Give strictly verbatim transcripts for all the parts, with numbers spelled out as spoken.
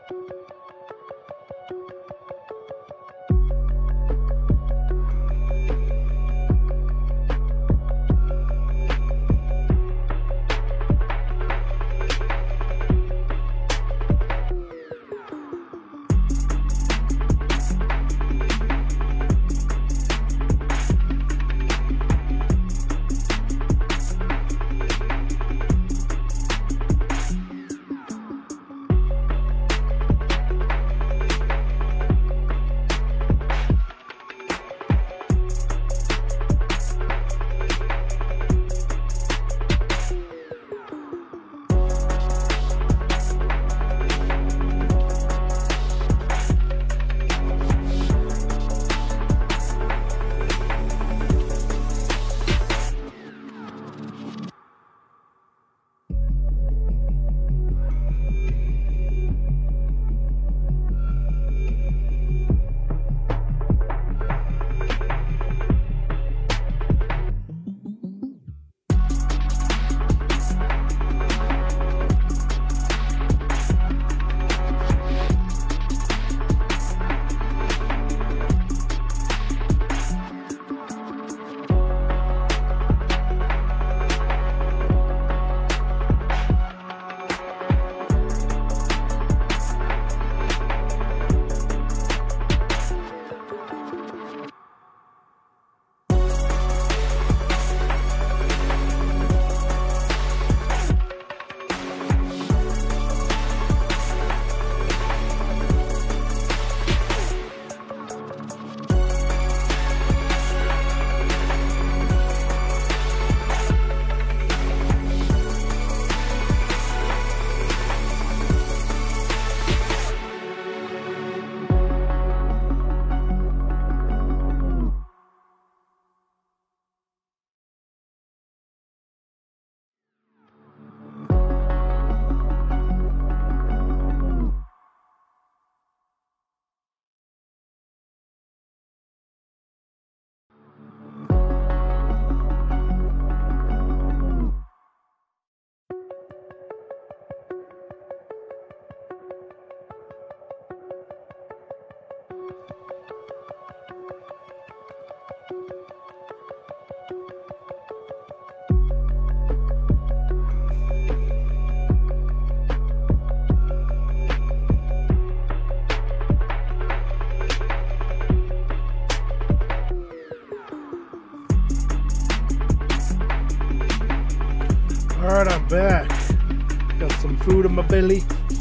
Alright, I'm back. Got some food in my belly.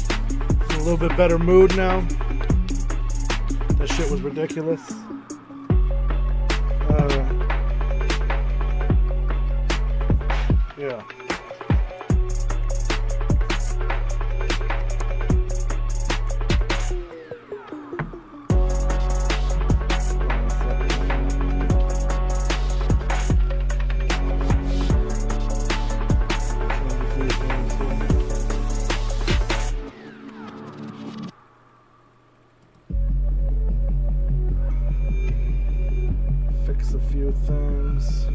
In a little bit better mood now. That shit was ridiculous. Uh, yeah. A few things.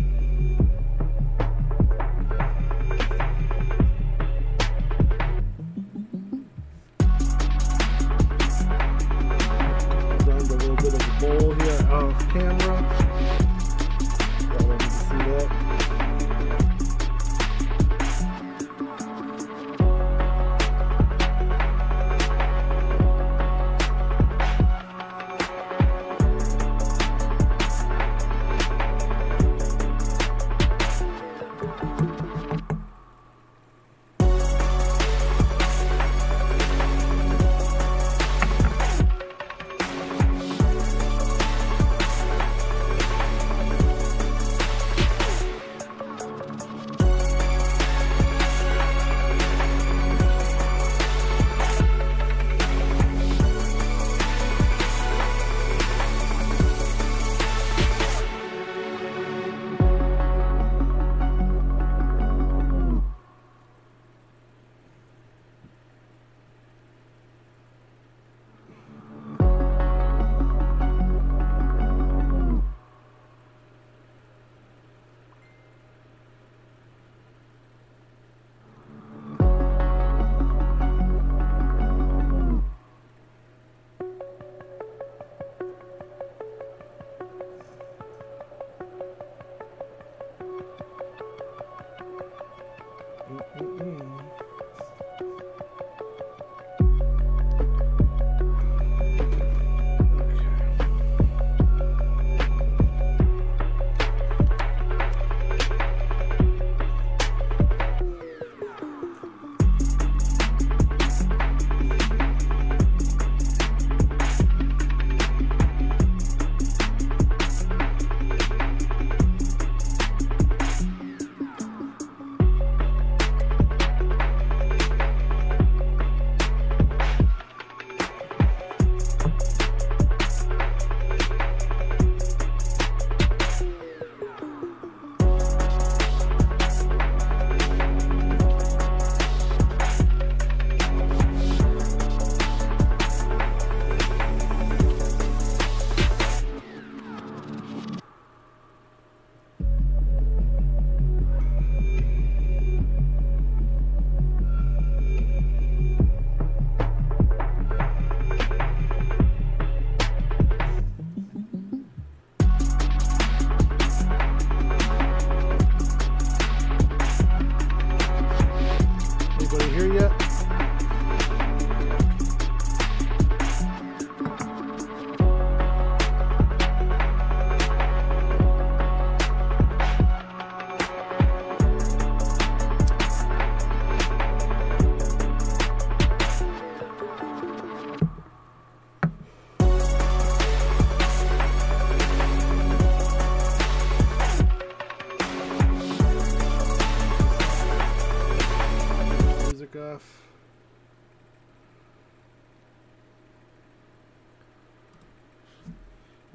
Done a little bit of a bowl here off camera. Y'all want me to see that?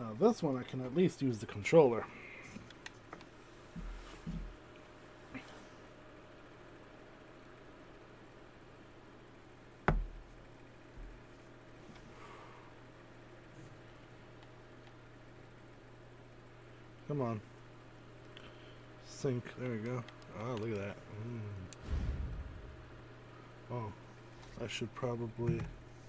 Now this one I can at least use the controller. Come on. Sync. There we go. Oh, look at that. Mm. Oh, I should probably...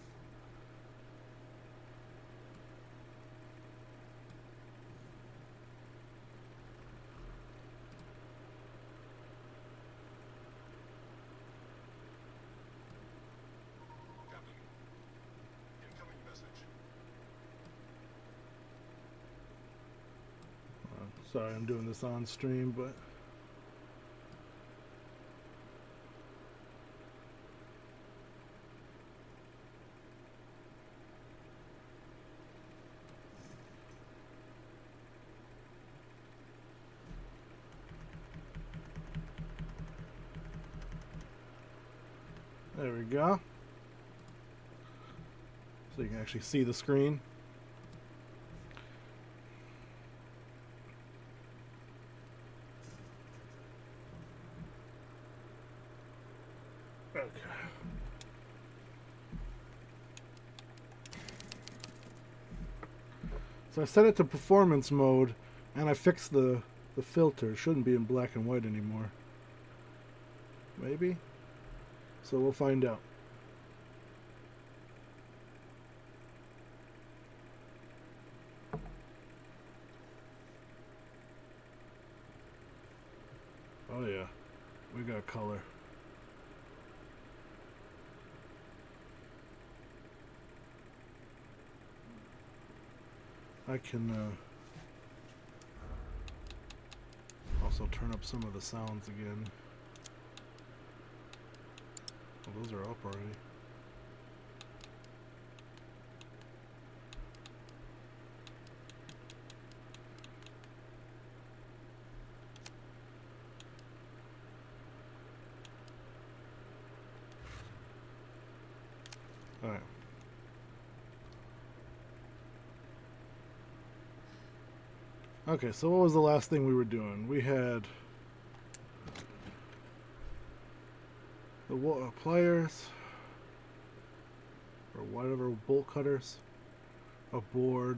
Sorry, I'm doing this on stream, but there we go. So you can actually see the screen. Okay. So I set it to performance mode, and I fixed the the filter. It shouldn't be in black and white anymore. Maybe? So we'll find out. Oh yeah, we got color. I can uh, also turn up some of the sounds again. Oh, those are up already. All right. Okay, so what was the last thing we were doing? We had the uh, pliers, or whatever, bolt cutters, a board,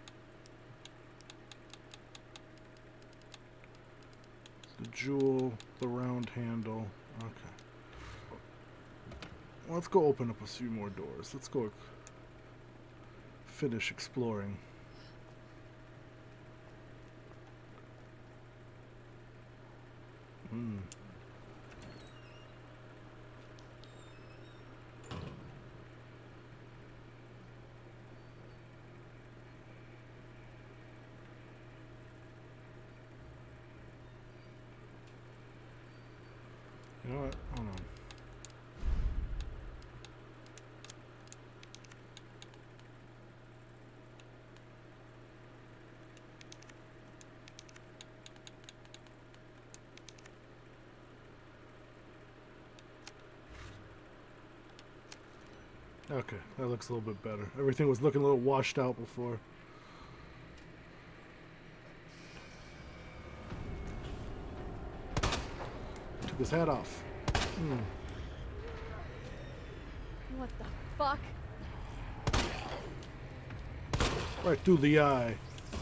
the jewel, the round handle. Okay. Let's go open up a few more doors. Let's go finish exploring. Hmm. You know what? Hold on. Okay, that looks a little bit better. Everything was looking a little washed out before. Took his hat off. Hmm. What the fuck? Right through the eye.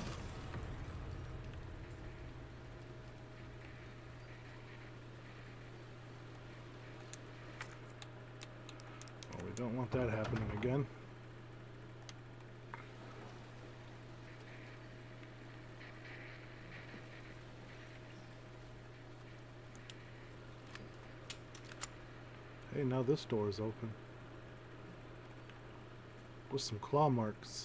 Don't want that happening again. Hey, now this door is open. With some claw marks.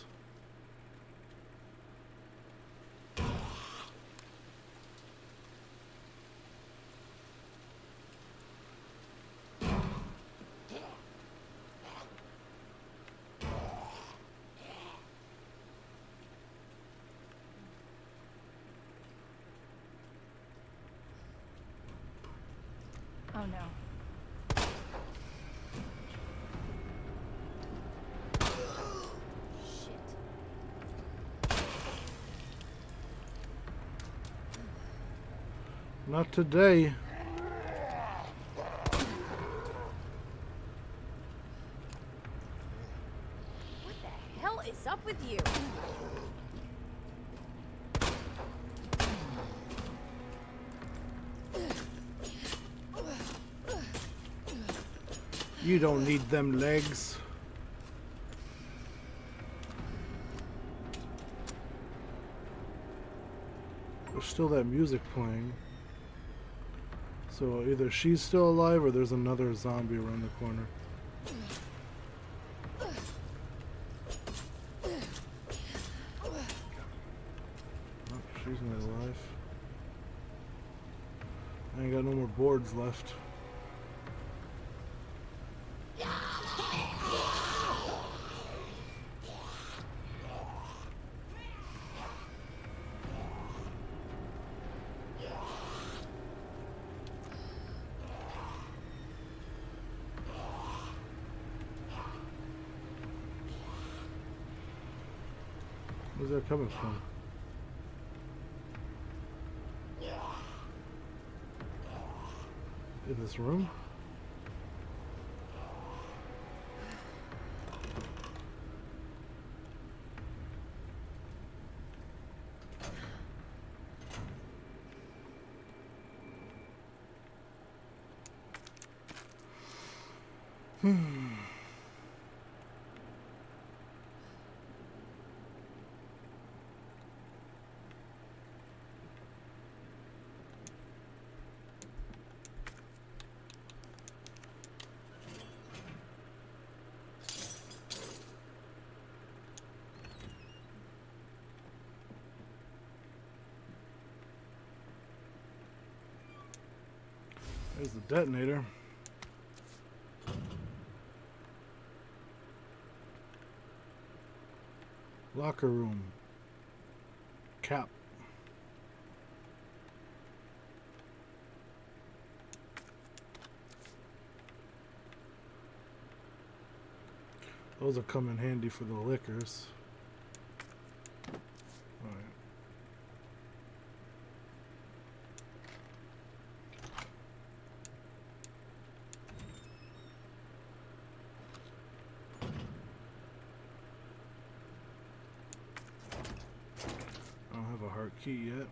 Oh no. Shit. Not today. What the hell is up with you? You don't need them legs. There's still that music playing. So either she's still alive or there's another zombie around the corner. Oh, she's not alive. I ain't got no more boards left. Where's that coming from? In this room? Hmm. There's the detonator. Locker room. Cap. Those will come in handy for the liquors. Alright. I don't have a heart key yet.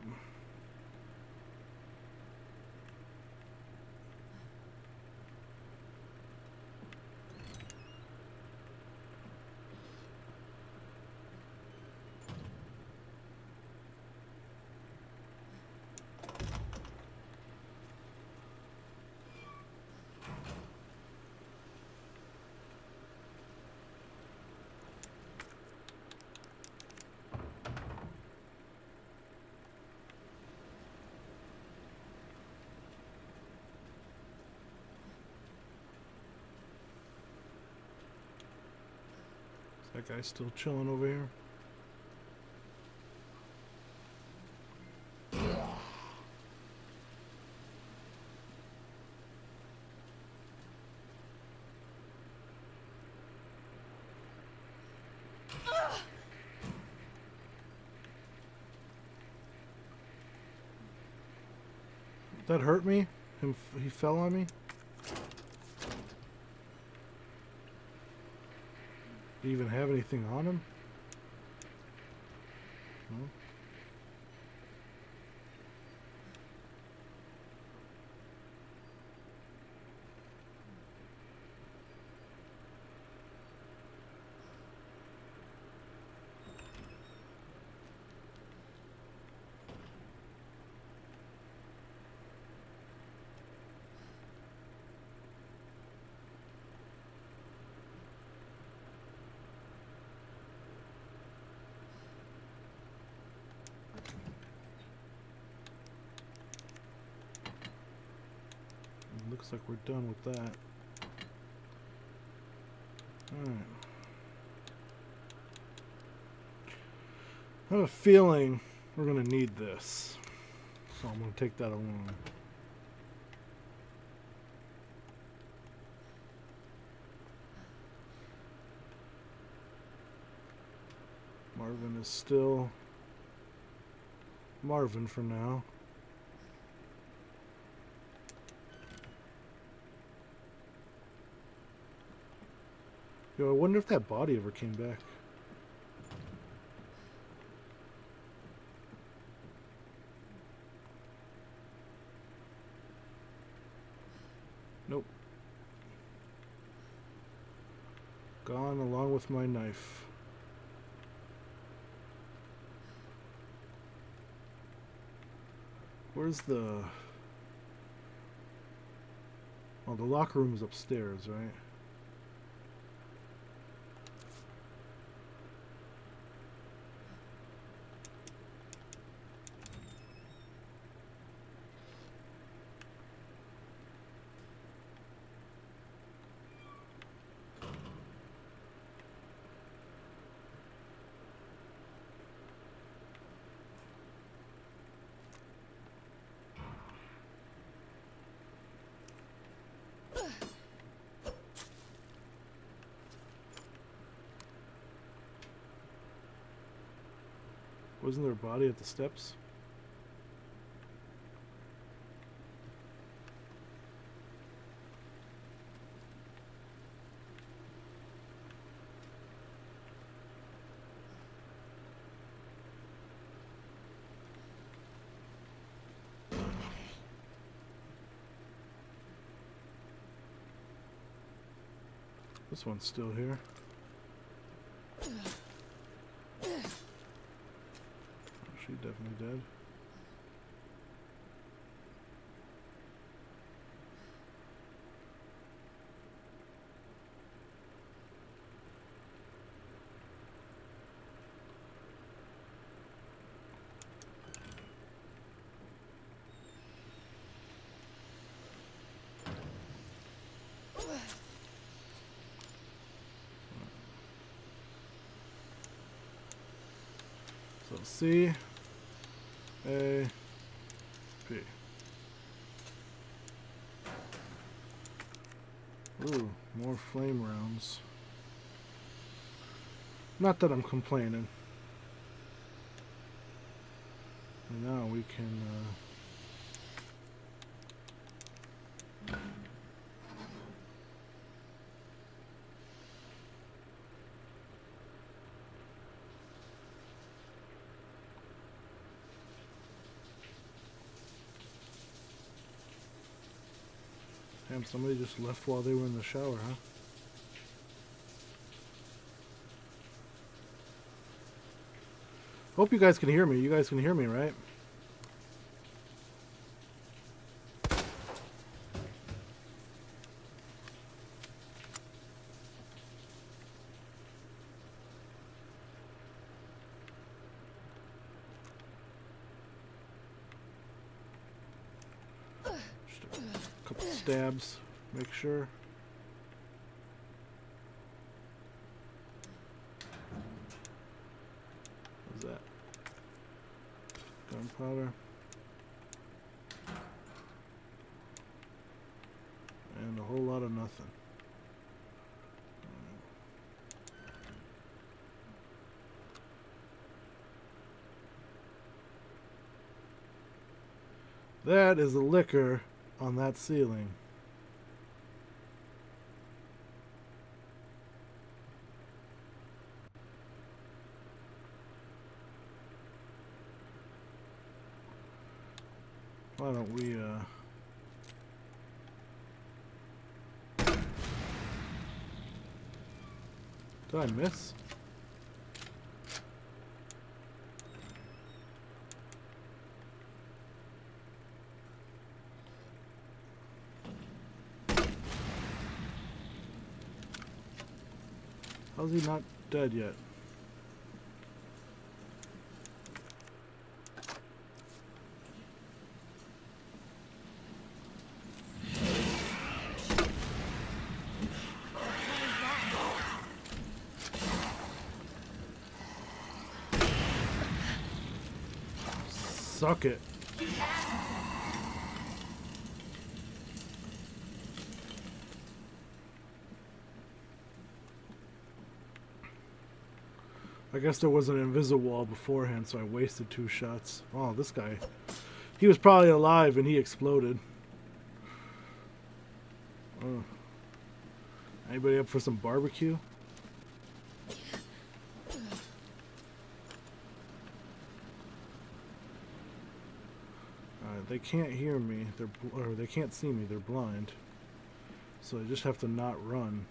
That guy's still chilling over here. That hurt me? Him, he fell on me? Do you even have anything on him? No? Looks like we're done with that. Alright. I have a feeling we're going to need this. So I'm going to take that along. Marvin is still Marvin for now. Yo, I wonder if that body ever came back. Nope. Gone along with my knife. Where's the... Oh, the locker room is upstairs, right? Wasn't there a body at the steps? This one's still here. She's definitely dead. So C, A, P. Ooh, more flame rounds. Not that I'm complaining. And now we can uh, damn, somebody just left while they were in the shower, huh? Hope you guys can hear me. You guys can hear me, right? Just a couple stabs, make sure. What's that? Gunpowder. And a whole lot of nothing. That is the liquor on that ceiling. Why don't we, uh... Did I miss? How's he not dead yet? Suck it. I guess there was an invisible wall beforehand, so I wasted two shots. Oh, this guy. He was probably alive and he exploded. Oh. Anybody up for some barbecue? they can't hear me. They're bl or they can't see me. They're blind. So I just have to not run.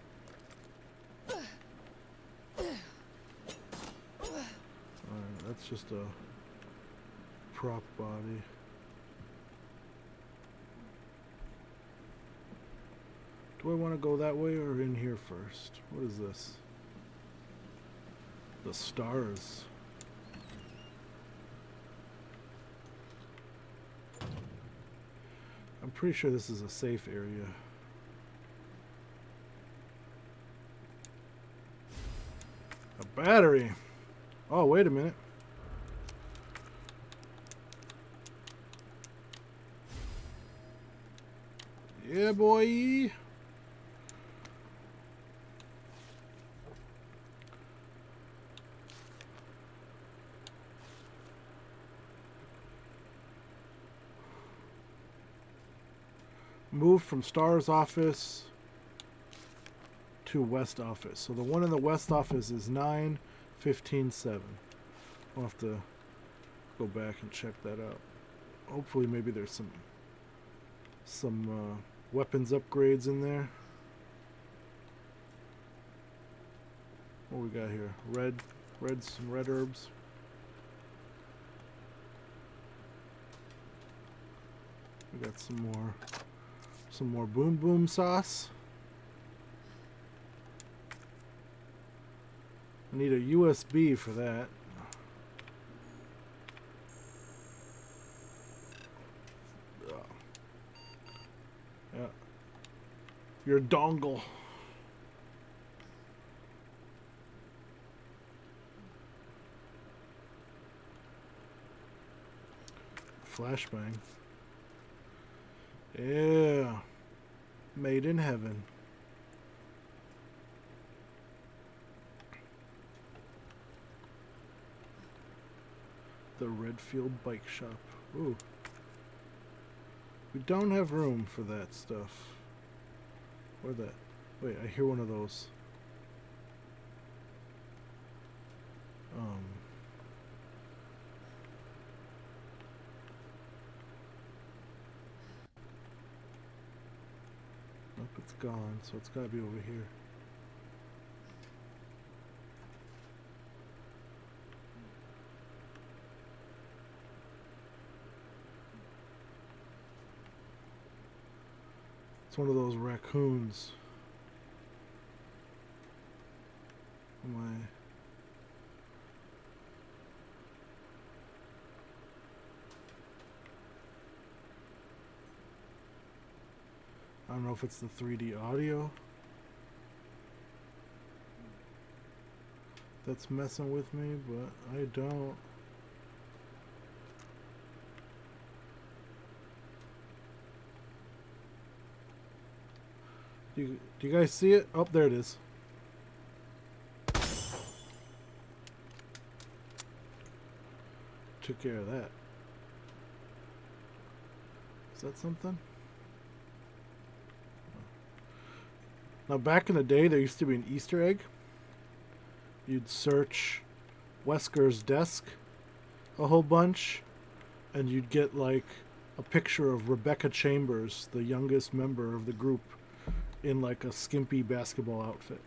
Alright, that's just a prop body. Do I want to go that way or in here first? What is this? The stars. I'm pretty sure this is a safe area. A battery. Oh, wait a minute. Yeah, boy. Move from Star's office to West office. So the one in the West office is nine fifteen seven. I'll have to go back and check that out. Hopefully maybe there's some some uh, weapons upgrades in there. What we got here? Red, red, some red herbs. We got some more. Some more boom boom sauce. I need a U S B for that. Yeah. Your dongle. Flashbang. Yeah. Made in heaven. The Redfield Bike Shop. Ooh. We don't have room for that stuff. Where that? Wait, I hear one of those. Um. Nope, it's gone, so it's gotta be over here. It's one of those raccoons. Am I? I don't know if it's the three D audio that's messing with me, but I don't. Do you, do you guys see it? Oh, there it is. Took care of that. Is that something? Now, back in the day, there used to be an Easter egg. You'd search Wesker's desk a whole bunch, and you'd get, like, a picture of Rebecca Chambers, the youngest member of the group, in, like, a skimpy basketball outfit.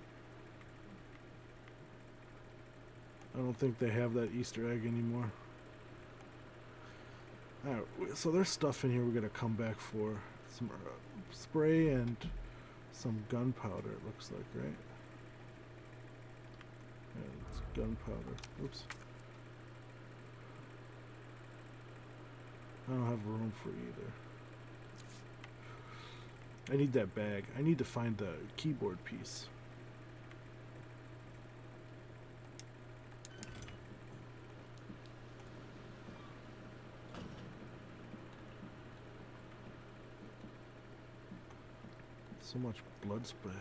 I don't think they have that Easter egg anymore. Alright, so there's stuff in here we're going to come back for. Some uh, spray and some gunpowder, it looks like, right? Yeah, it's gunpowder. Oops. I don't have room for either. I need that bag. I need to find the keyboard piece. So much blood splatter.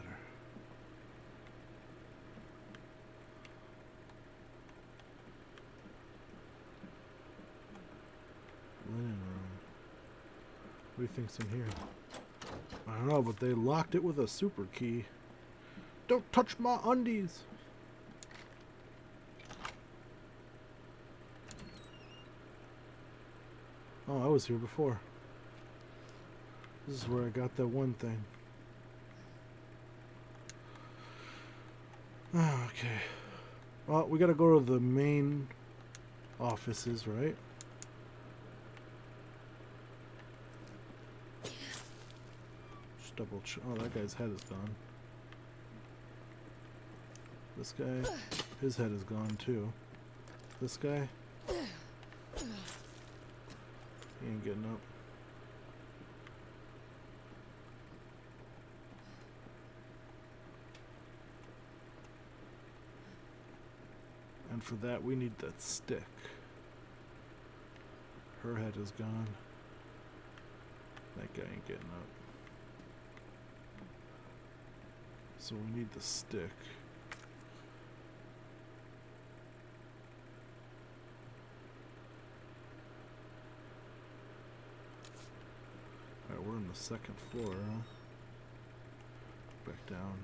Linen room. What do you think's in here? I don't know, but they locked it with a super key. Don't touch my undies! Oh, I was here before. This is where I got that one thing. Okay. Well, we gotta go to the main offices, right? Just double check. Oh, that guy's head is gone. This guy, his head is gone too. This guy, he ain't getting up. And for that, we need that stick. Her head is gone. That guy ain't getting up. So we need the stick. Alright, we're on the second floor, huh? Back down.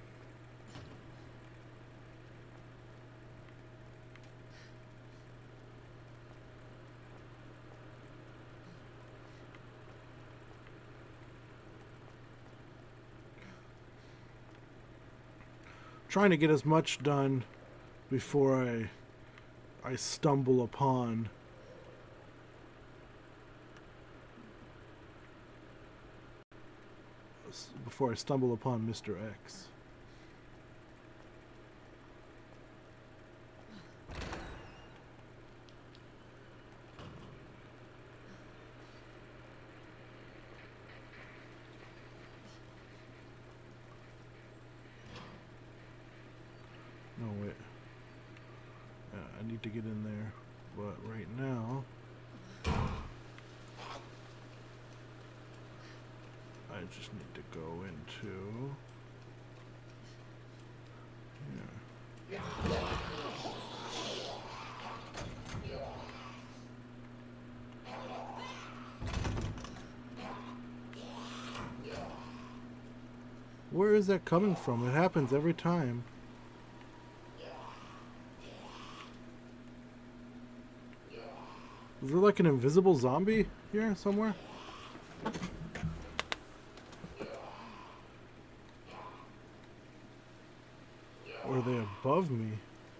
Trying to get as much done before I I stumble upon before I stumble upon Mister X. No, wait. Yeah, I need to get in there, but right now I just need to go into here. Where is that coming from? It happens every time. Is there like an invisible zombie here somewhere? Or are they above me?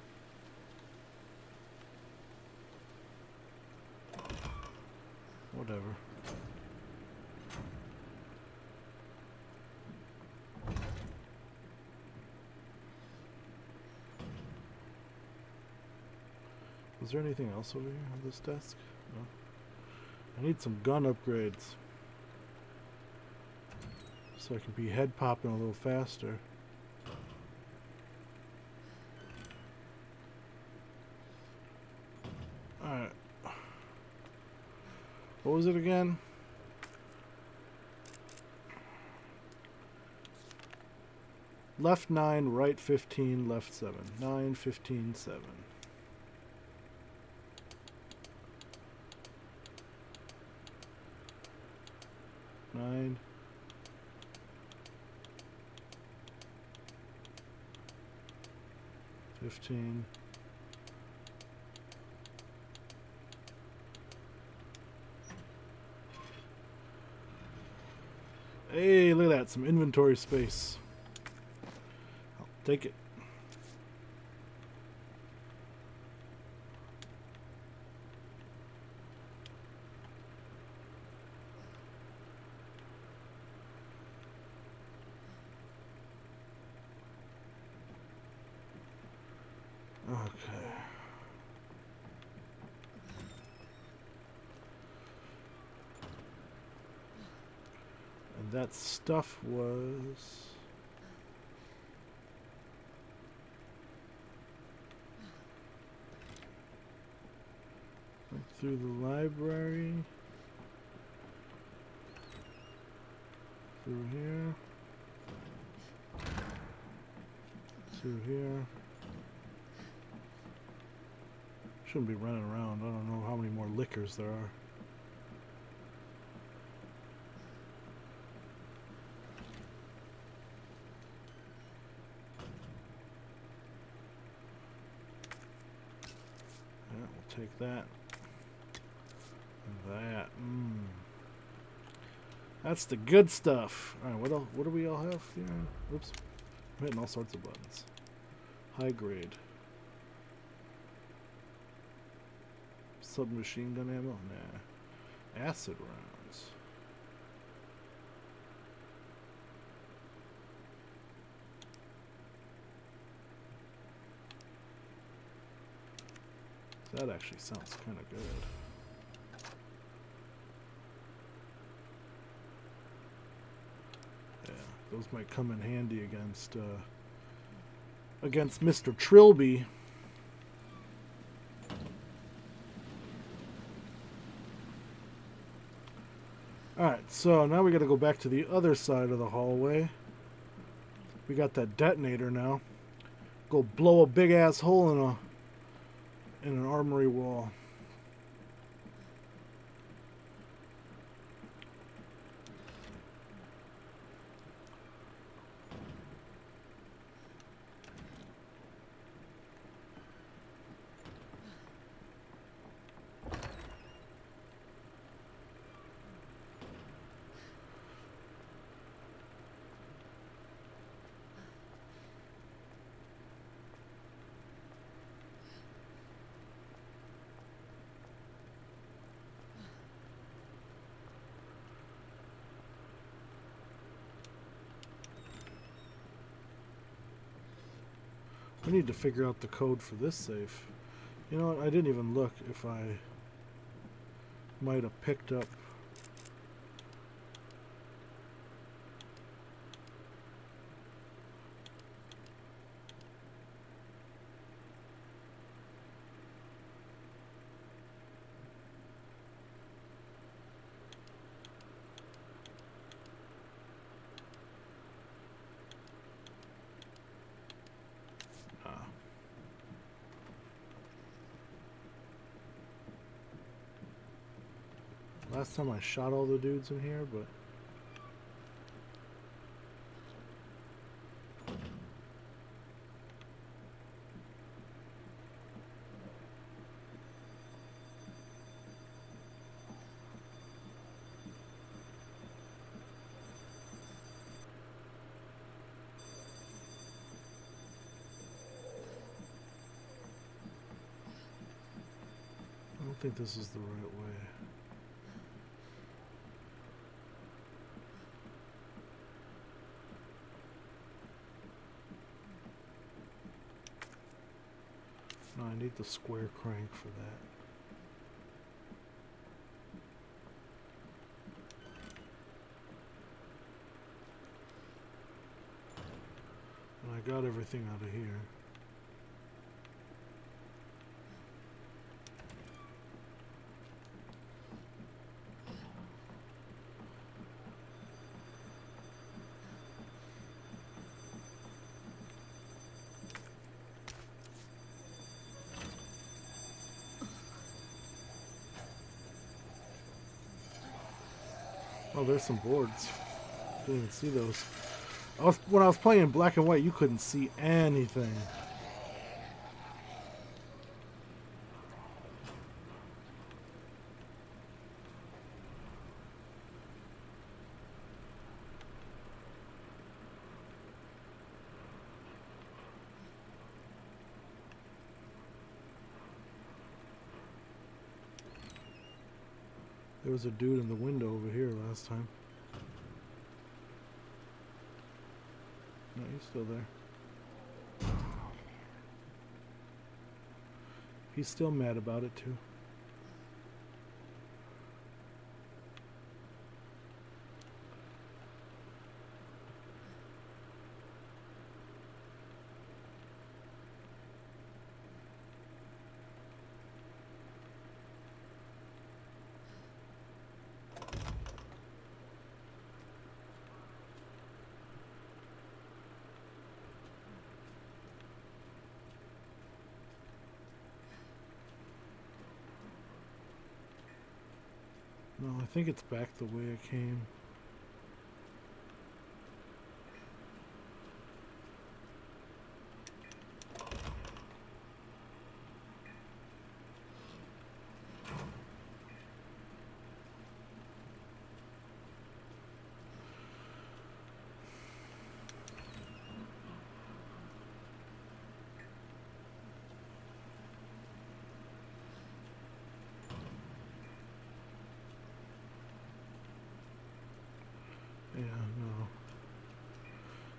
Whatever. Is there anything else over here on this desk? No. I need some gun upgrades so I can be head popping a little faster. Alright. What was it again? Left nine, right fifteen, left seven. nine, fifteen, seven. Nine. Fifteen. Hey, look at that. Some inventory space. I'll take it. Okay. And that stuff was... Went through the library. Through here. Through here. Shouldn't be running around. I don't know how many more liquors there are. Yeah, we'll take that. And That. Mm. That's the good stuff. Alright, what else, what do we all have here? Oops. I'm hitting all sorts of buttons. High grade. Submachine gun ammo? Nah. Acid rounds. That actually sounds kind of good. Yeah, those might come in handy against uh, against Mister Trilby. Alright, so now we got to go back to the other side of the hallway. We got that detonator now. Go blow a big ass hole in a in an armory wall. I need to figure out the code for this safe. You know what? I didn't even look if I might have picked up. Last time I shot all the dudes in here, but I don't think this is the right way. No, I need the square crank for that. And I got everything out of here. Oh, there's some boards. Didn't even see those. I was, when I was playing in black and white, you couldn't see anything. There was a dude in the window over here last time. No, he's still there. He's still mad about it too. No, I think it's back the way it came.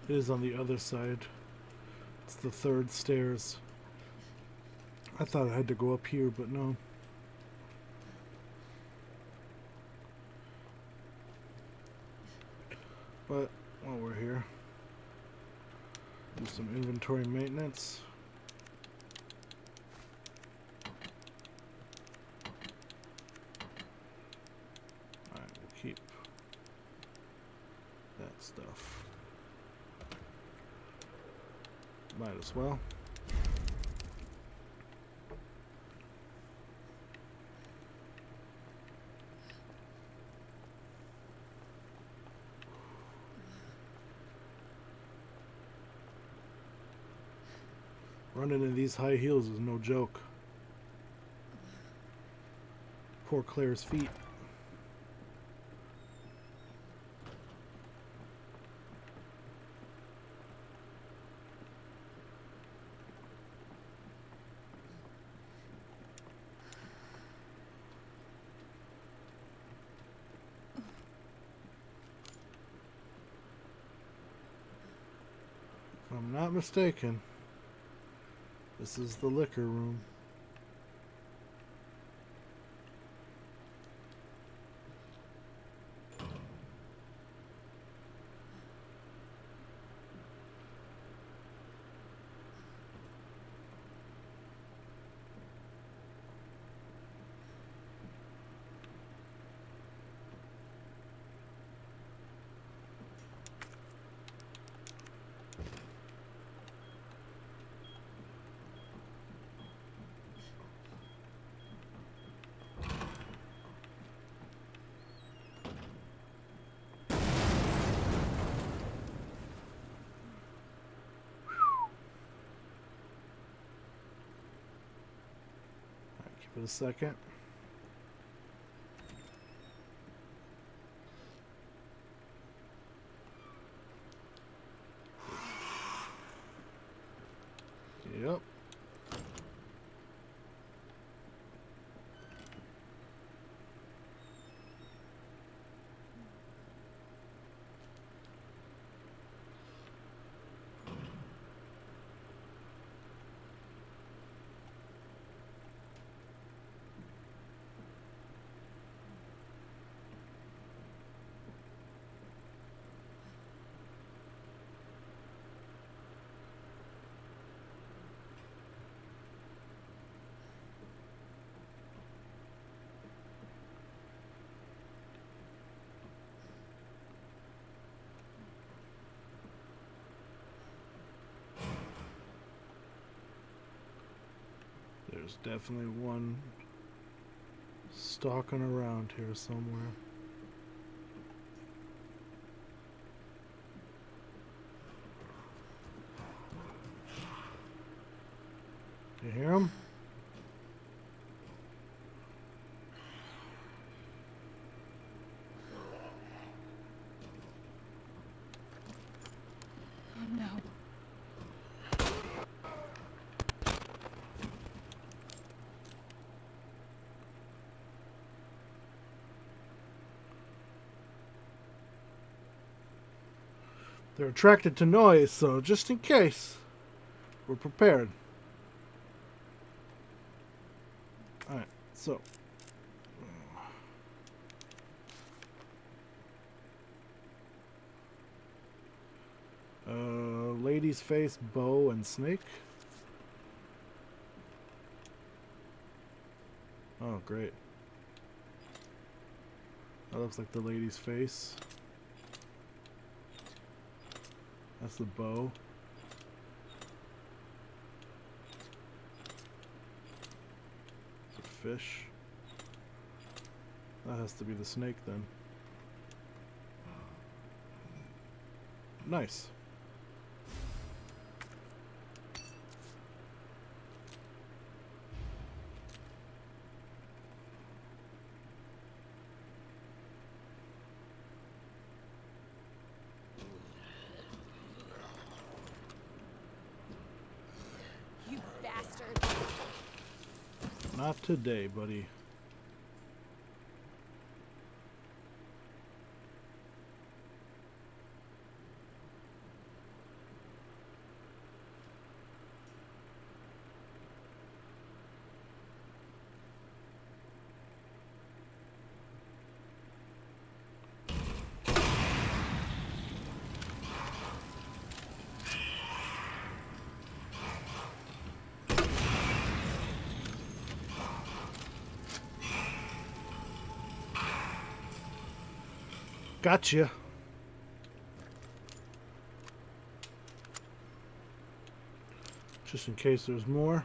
It is on the other side. It's the third stairs. I thought I had to go up here, but no. But while we're here, do some inventory maintenance. Alright, we'll keep that stuff. Might as well. Running in these high heels is no joke. Poor Claire's feet. If I'm not mistaken, this is the liquor room. For a second. Yep. There's definitely one stalking around here somewhere. You hear him? Oh no. They're attracted to noise, so just in case, we're prepared. Alright, so. Uh, lady's face, bow, and snake. Oh, great. That looks like the lady's face. That's the bow. It's a fish. That has to be the snake then. Nice. Not today, buddy. Gotcha. Just in case there's more.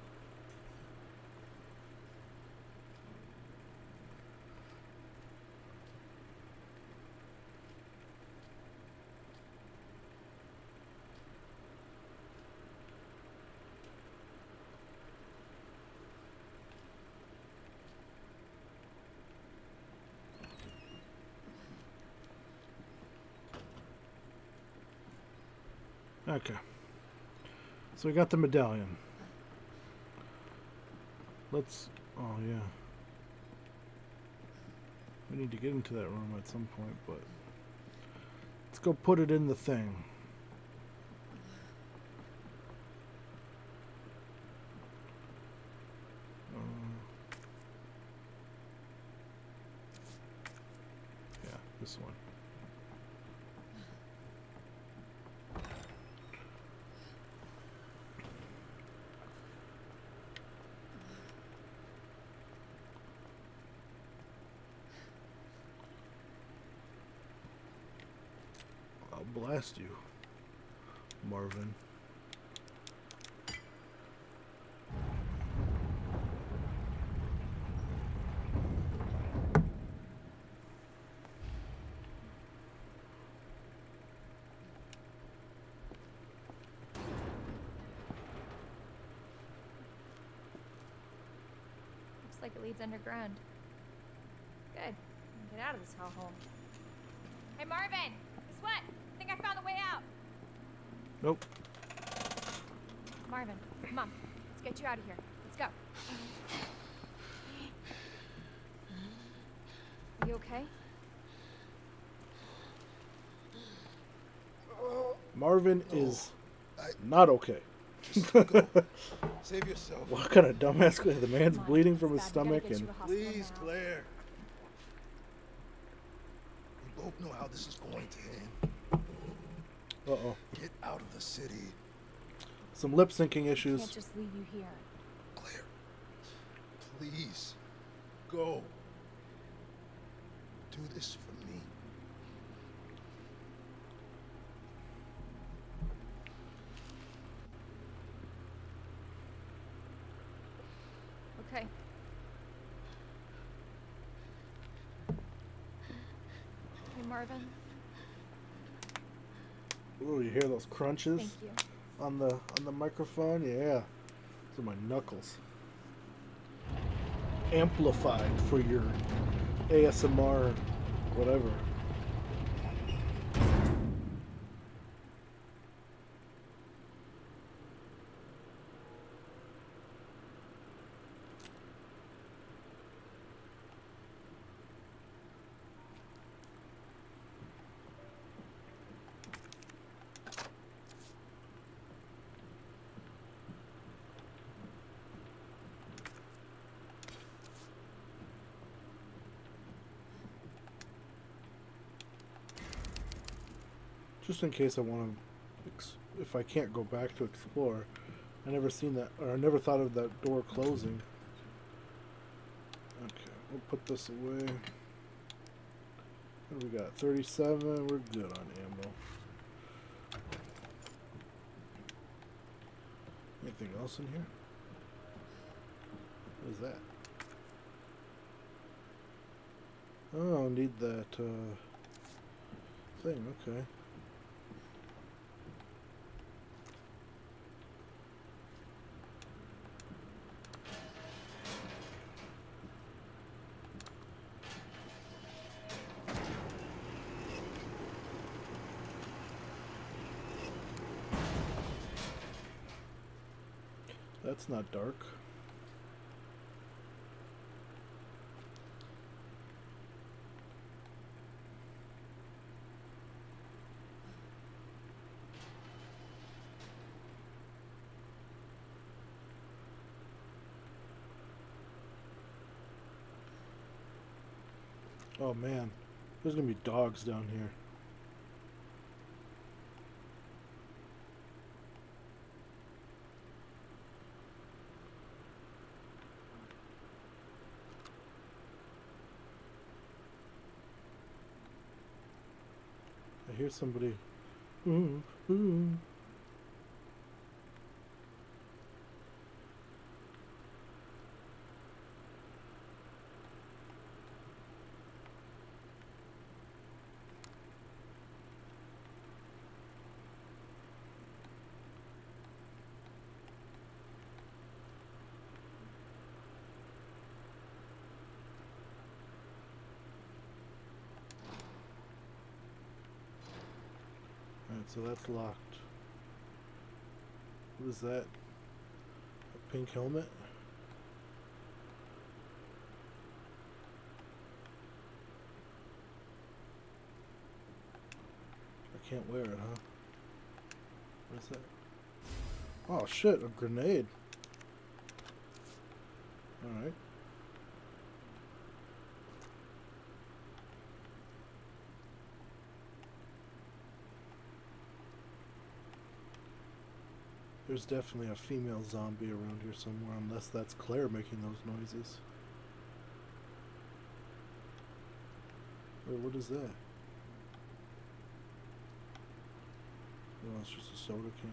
Okay. So we got the medallion. Let's... Oh, yeah. We need to get into that room at some point, but... Let's go put it in the thing. Um, yeah, this one. I'll blast you, Marvin. Looks like it leads underground. Good. Get out of this hellhole. Hey, Marvin! Guess what? I think I found the way out. Nope. Marvin, come on. Let's get you out of here. Let's go. Are you okay? Marvin is not okay. Save yourself. What kind of dumbass? The man's Come on, bleeding from it's his bad. We gotta stomach, get you and to a hospital Please, now. Claire. We both know how this is going to end. uh oh, Get out of the city. some lip syncing I issues. can't just leave you here. Claire, please, go. Do this for me. Okay. Hey, Marvin. Ooh, you hear those crunches Thank you. on the on the microphone? Yeah, those are my knuckles. Amplified for your A S M R, whatever. Just in case I want to, if I can't go back to explore, I never seen that, or I never thought of that door closing. Okay, we'll put this away. What do we got? thirty-seven. We're good on ammo. Anything else in here? What is that? Oh, need that uh, thing. Okay. That's not dark. Oh man, there's gonna be dogs down here. hear somebody. Ooh, ooh. Alright, so that's locked. What is that? A pink helmet? I can't wear it, huh? What is that? Oh shit, a grenade. Alright. There's definitely a female zombie around here somewhere, unless that's Claire making those noises. Wait, what is that? Oh, it's just a soda can.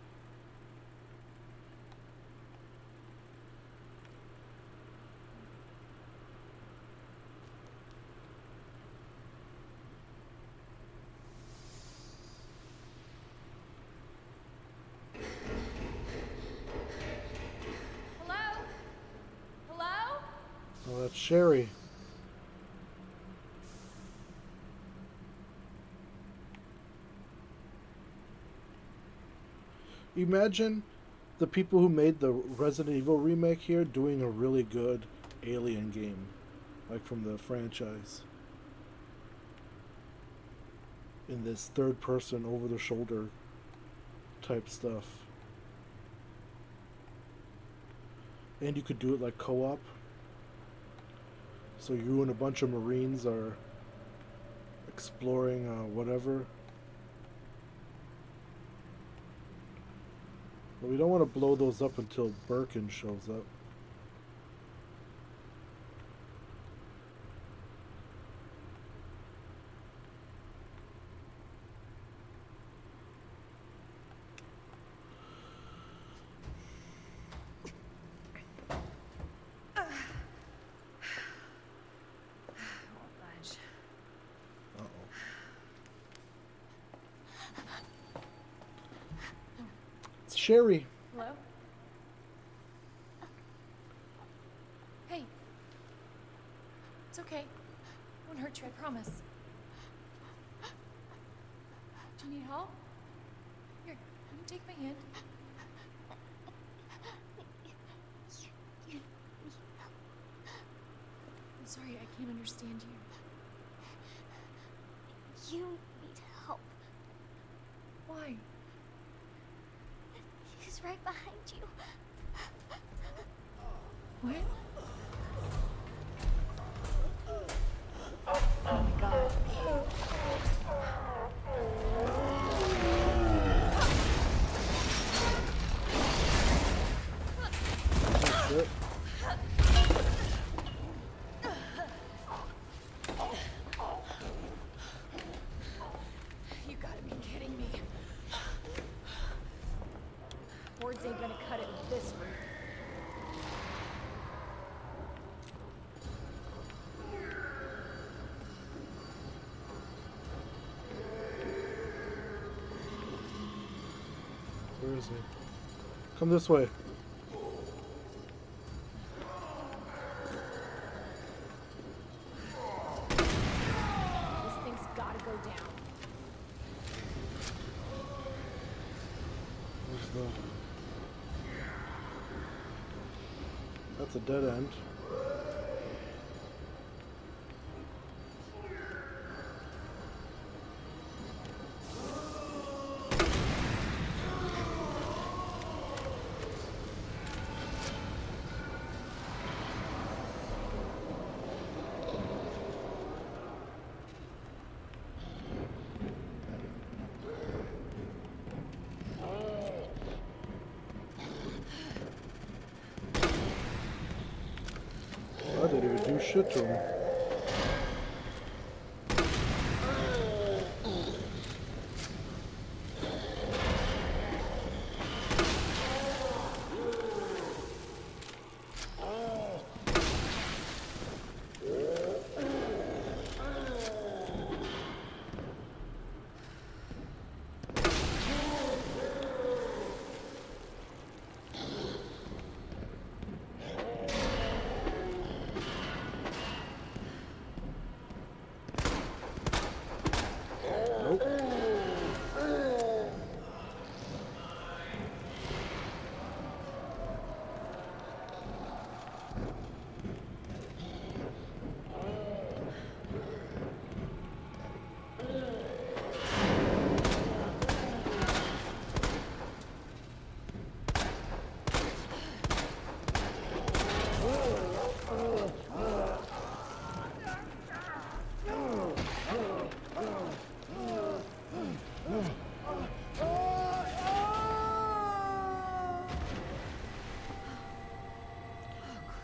Oh, that's Sherry. Imagine the people who made the Resident Evil remake here doing a really good Alien game, like from the franchise, in this third person over the shoulder type stuff. And you could do it like co-op. So you and a bunch of Marines are exploring uh, whatever. But we don't want to blow those up until Birkin shows up. Sherry. Hello? Hey. It's okay. I won't hurt you, I promise. Do you need help? Here, can you take my hand? I'm sorry, I can't understand you. You need help. Why? He's right behind you. What? Oh my god. Oh, shit. You gotta be kidding me. Boards ain't gonna cut it with this route. Where is he? Come this way. This thing's gotta go down. Where's the... That's a dead end. I didn't even do shit to him.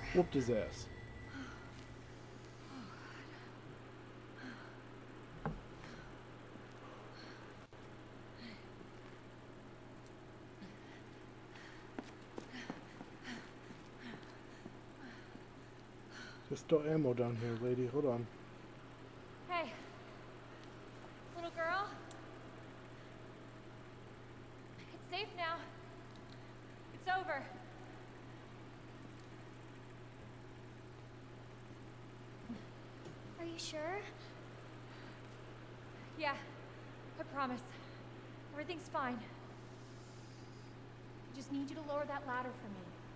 Whooped his ass. There's still ammo down here, lady. Hold on. Hey, little girl. It's safe now. It's over. Are you sure? Yeah, I promise. Everything's fine. I just need you to lower that ladder for me.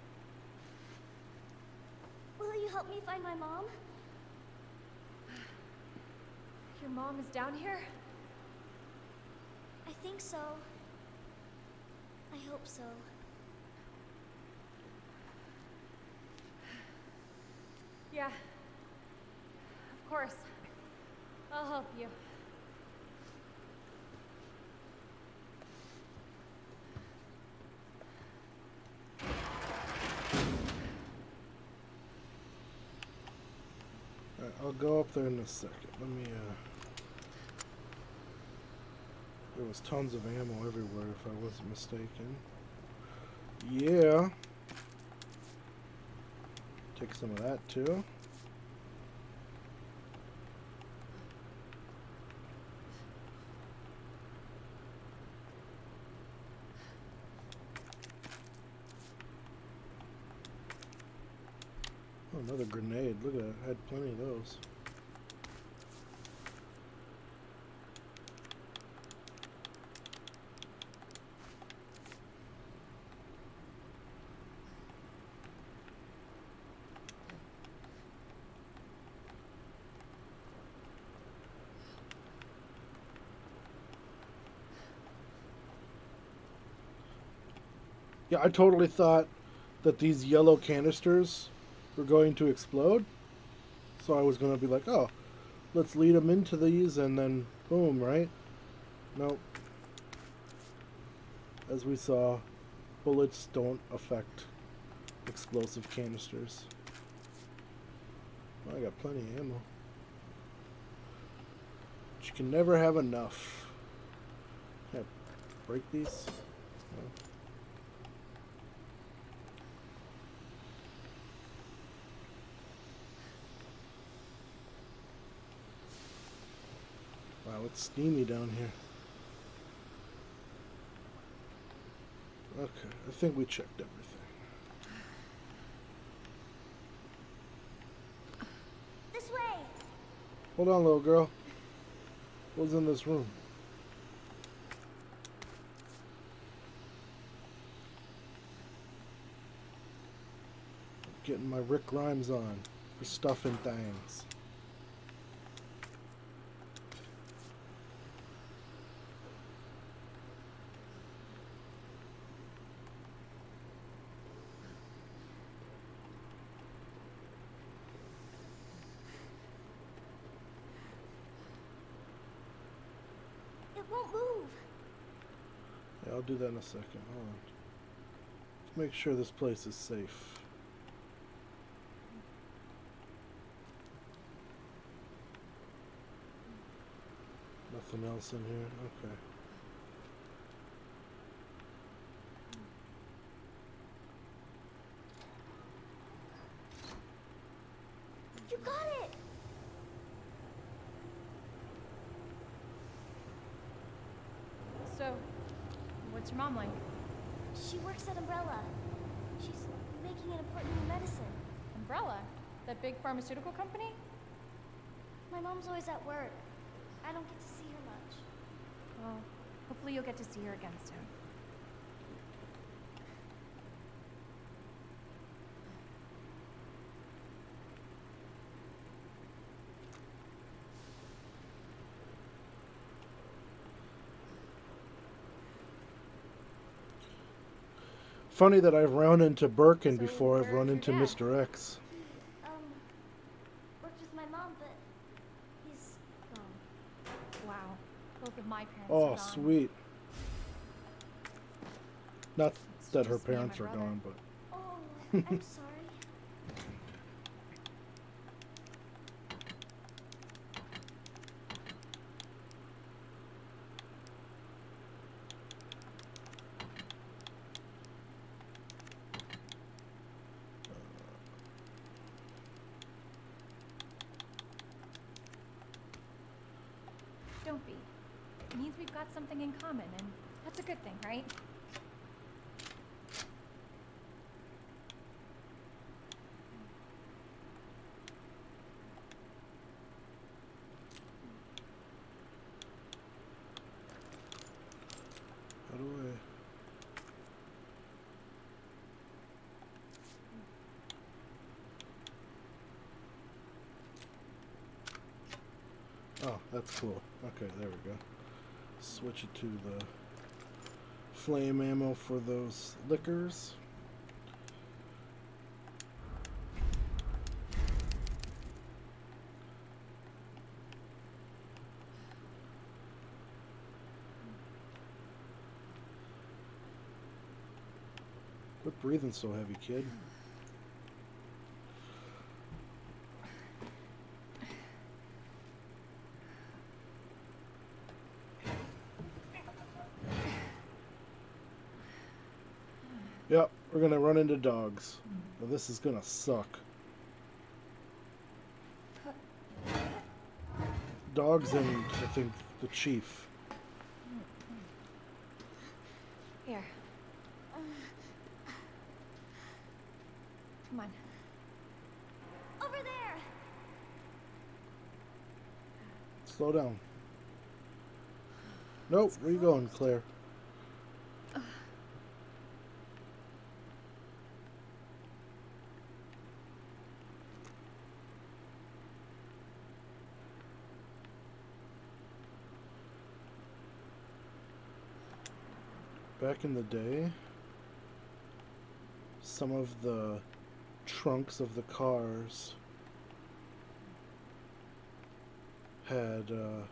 Will you help me find my mom? Your mom is down here? I think so. I hope so. Yeah. Of course. I'll help you. Alright, I'll go up there in a second. Let me, uh... There was tons of ammo everywhere, if I wasn't mistaken. Yeah. Take some of that, too. Oh, another grenade. Look at that. I had plenty of those. Yeah, I totally thought that these yellow canisters were going to explode. So I was going to be like, oh, let's lead them into these and then boom, right? Nope. As we saw, bullets don't affect explosive canisters. Well, I got plenty of ammo. But you can never have enough. Can I break these? No. Wow, it's steamy down here. Okay, I think we checked everything. This way! Hold on, little girl. What's in this room? Getting my Rick Grimes on for stuffing things. It won't move. Yeah, I'll do that in a second. Hold on. Let's make sure this place is safe. Nothing else in here? Okay. You got it! So, what's your mom like? She works at Umbrella. She's making an important new medicine. Umbrella? That big pharmaceutical company? My mom's always at work. I don't get to see her much. Well, hopefully you'll get to see her again soon. Funny that I've run into Birkin So before I've where's run your into dad? Mister X. Um, worked with my mom, but he's gone. Wow. Both of my parents Oh, are gone. sweet. Not It's that her just me and my parents are brother. gone, but Oh, I'm sorry. don't be. It means we've got something in common, and that's a good thing, right? How do I... Oh, that's cool. Okay, there we go. Switch it to the flame ammo for those liquors. Quit breathing so heavy, kid. Yep, we're gonna run into dogs. Well, this is gonna suck. Dogs and, I think, the chief. Here. Come on. Over there. Slow down. Nope, where you going, Claire? Back in the day, some of the trunks of the cars had uh,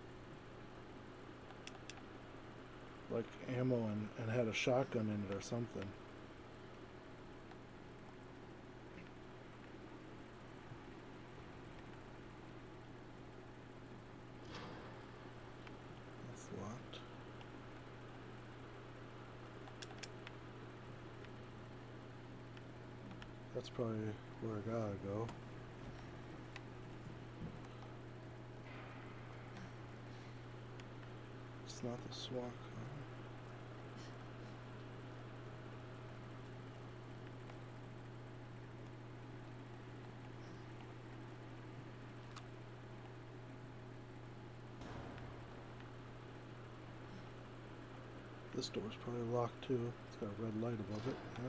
like ammo and, and had a shotgun in it or something. That's locked. That's probably where I gotta go. It's not the SWAT car. This door's probably locked too. It's got a red light above it. Yeah.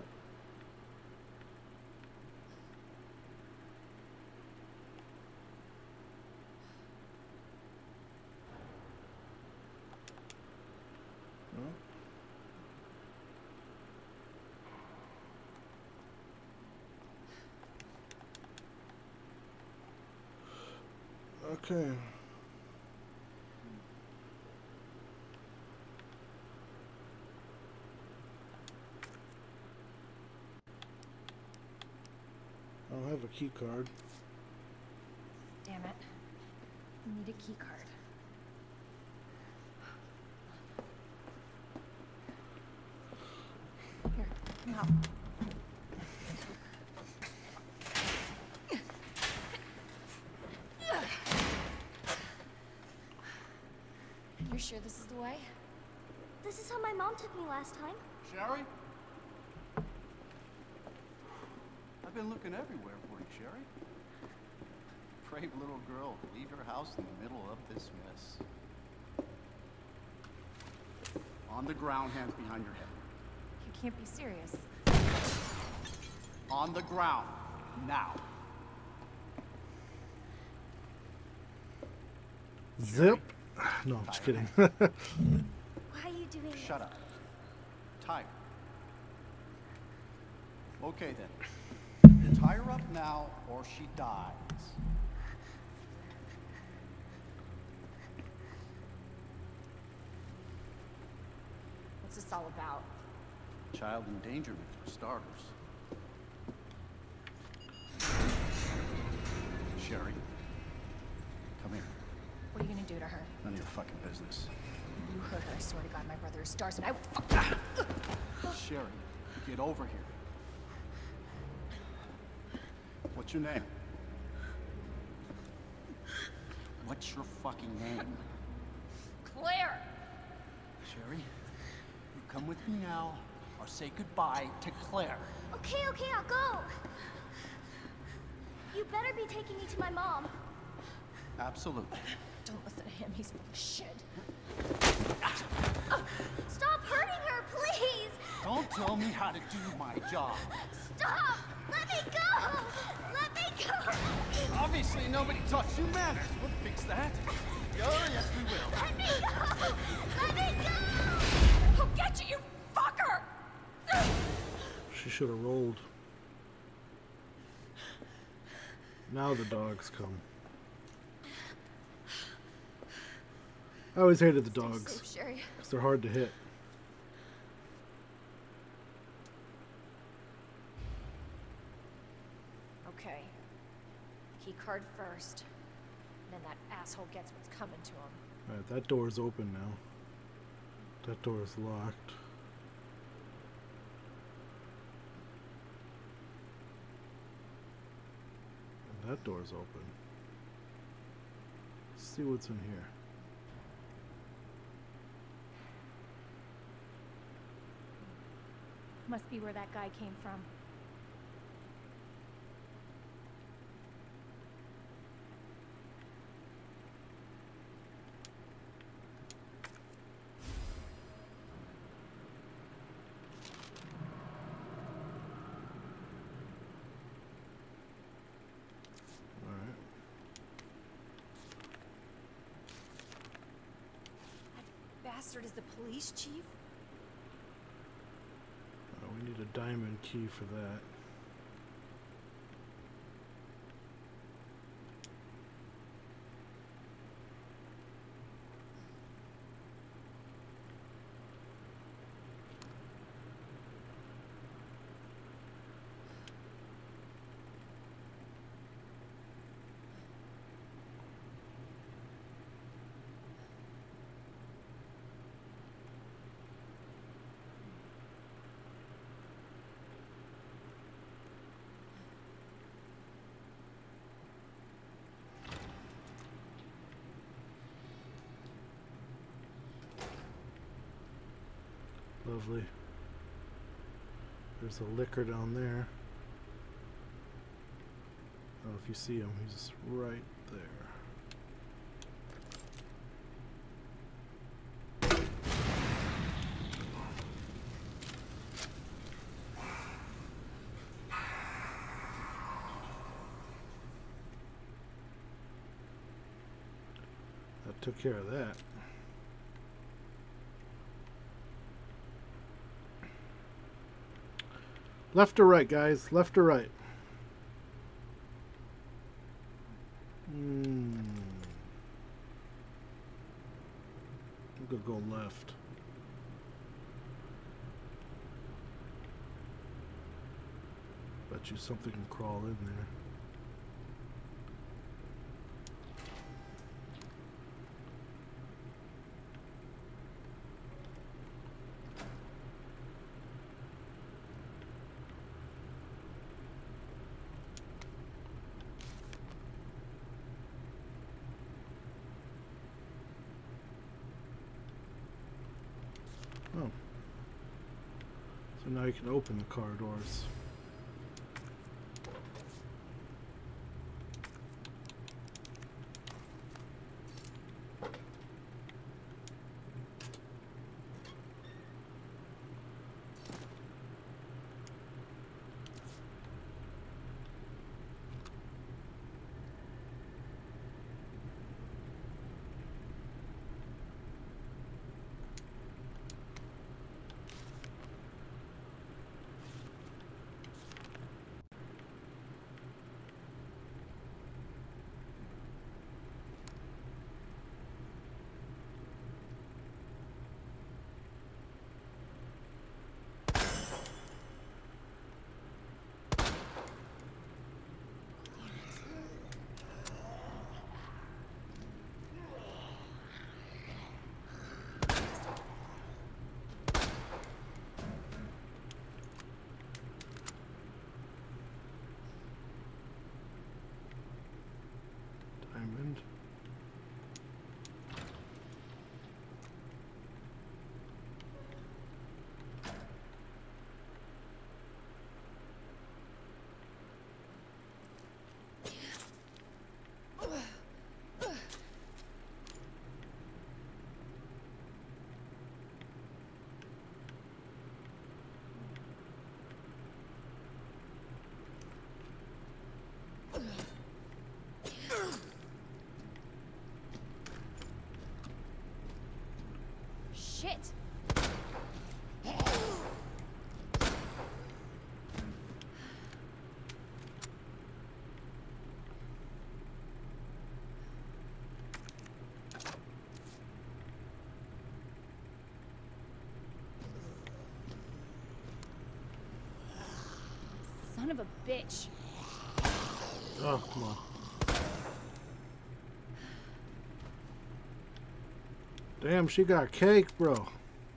Okay. I don't have a key card. Damn it. I need a key card. Here, come help. You're sure this is the way? This is how my mom took me last time. Sherry? I've been looking everywhere for you, Sherry. Brave little girl, leave your house in the middle of this mess. On the ground, hands behind your head. You can't be serious. On the ground, now. Zip. No, I'm just kidding. Why are you doing this? Shut up. Tired. Okay then. You tie her up now or she dies. What's this all about? Child endangerment for starters. Sherry, come here. What are you gonna do to her? None of your fucking business. You hurt her. I swear to God, my brother is stars and I will fuck. Sherry, get over here. What's your name? What's your fucking name? Claire! Sherry, you come with me now, or say goodbye to Claire. Okay, okay, I'll go. You better be taking me to my mom. Absolutely. Don't listen to him, he's full of shit. Stop hurting her, please! Don't tell me how to do my job. Stop! Let me go! Let me go! Obviously, nobody taught you manners. We'll fix that. Oh, yes, we will. Let me go! Let me go! I'll get you, you fucker! She should have rolled. Now the dogs come. I always hated the dogs Stay safe, Sherry. because they're hard to hit. Okay. Key card first. Then that asshole gets what's coming to him. Alright, that door's open now. That door is locked. And that door's open. Let's see what's in here. Must be where that guy came from. Alright. Bastard is the police chief? Uh, we need a diamond key for that. Lovely. There's a liquor down there. Oh, if you see him, he's right there. That took care of that. Left or right, guys? Left or right? Hmm. I'm gonna go left. Bet you something can crawl in there. Oh. So now you can open the car doors. bitch. Oh, come on. Damn, she got cake, bro.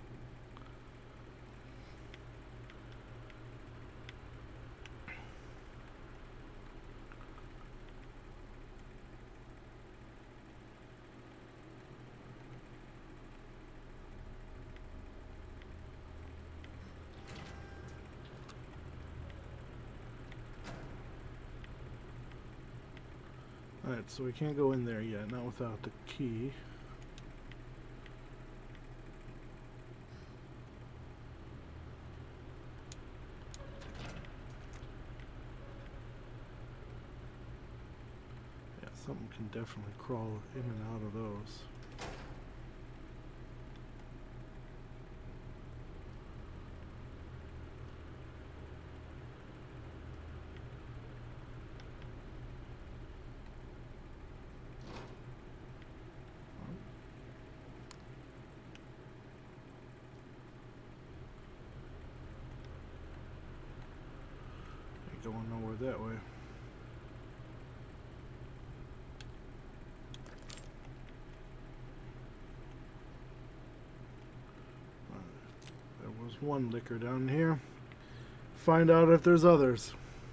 Alright, so we can't go in there yet, not without the key. Yeah, something can definitely crawl in and out of those. Going nowhere that way. Uh, there was one liquor down here. Find out if there's others.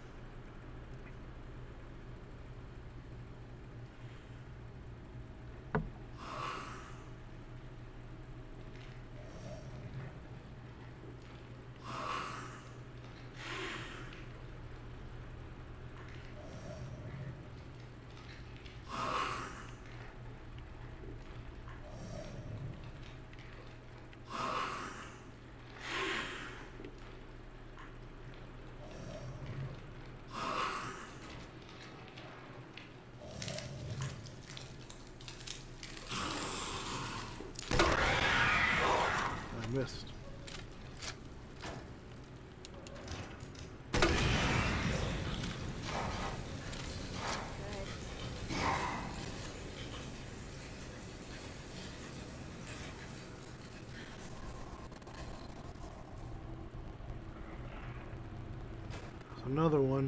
Missed. Another one.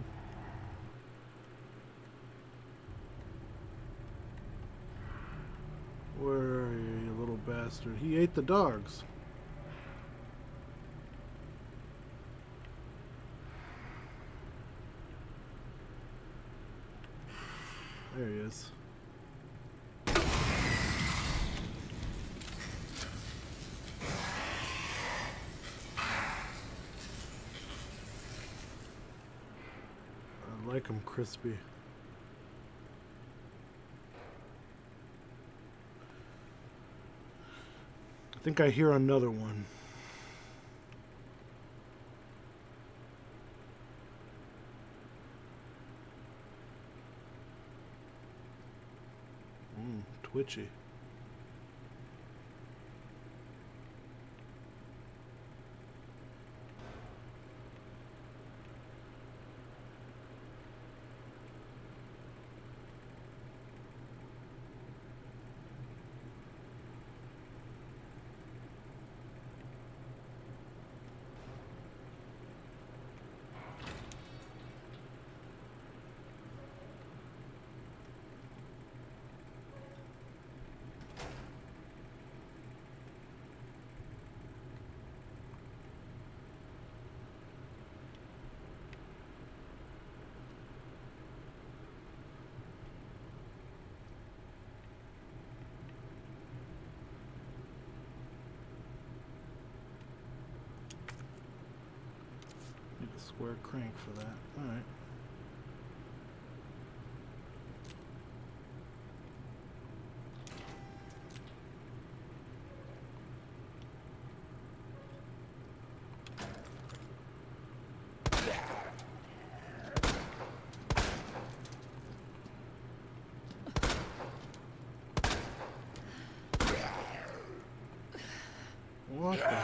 Where are you, you little bastard? He ate the dogs. There he is. I like them crispy. I think I hear another one. Mm, twitchy. Need a square crank for that. Alright. What the?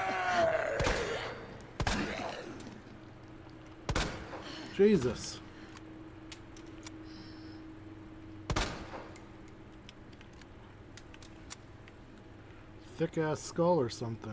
Jesus. Thick ass skull or something.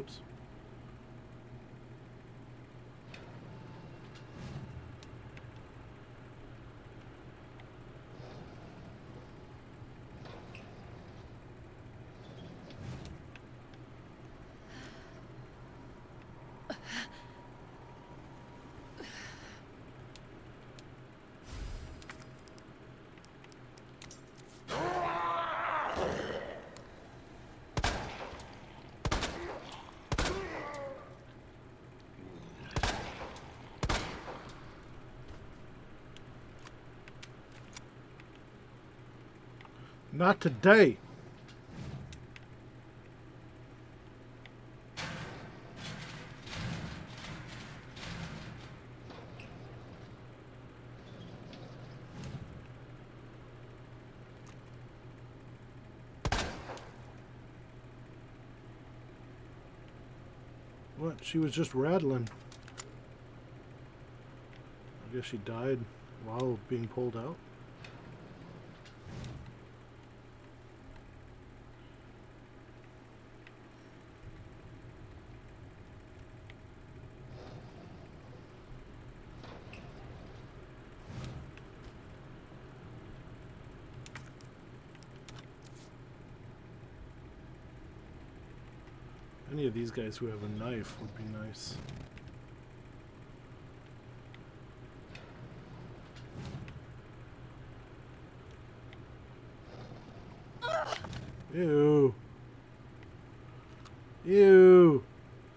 Oops. Not today. What? She was just rattling. I guess she died while being pulled out. Any of these guys who have a knife would be nice. Ew. Ew.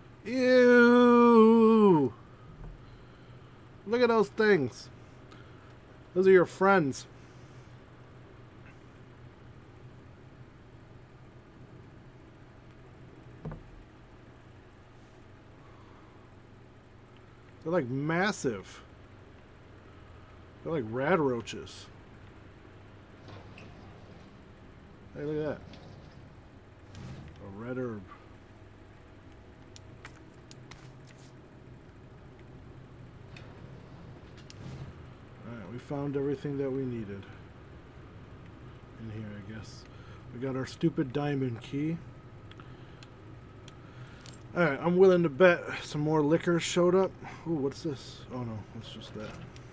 Ew. Look at those things. Those are your friends. They're like massive. They're like rad roaches. Hey, look at that. A red herb. Alright, we found everything that we needed. In here, I guess. We got our stupid diamond key. Alright, I'm willing to bet some more liquor showed up. Ooh, what's this? Oh no, it's just that.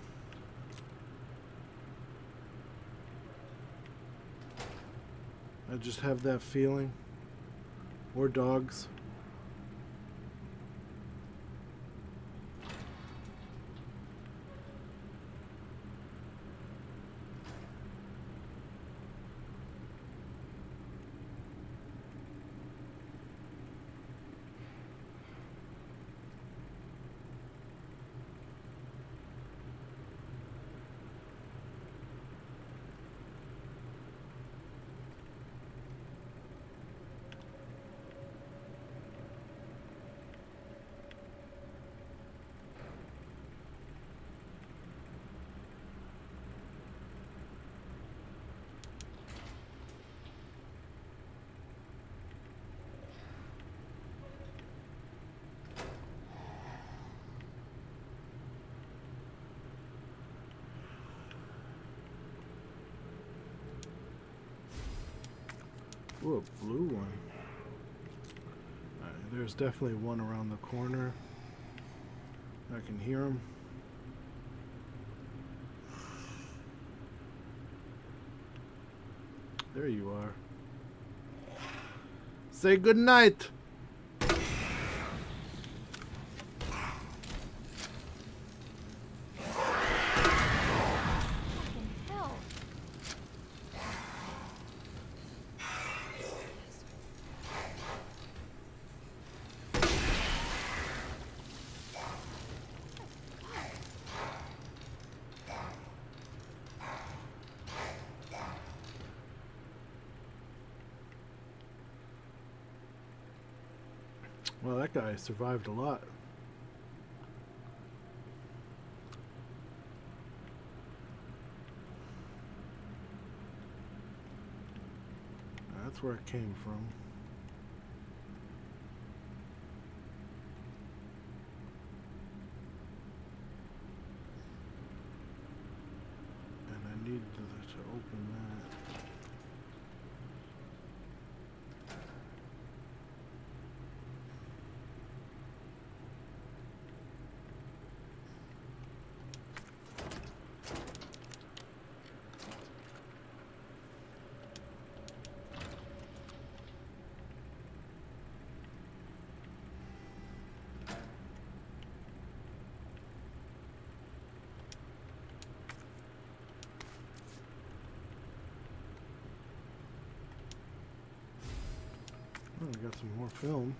I just have that feeling. Or dogs. Ooh, a blue one. Alright, there's definitely one around the corner. I can hear him. There you are. Say good night. Well, that guy survived a lot. That's where it came from. And I need to, to open that. I got some more film.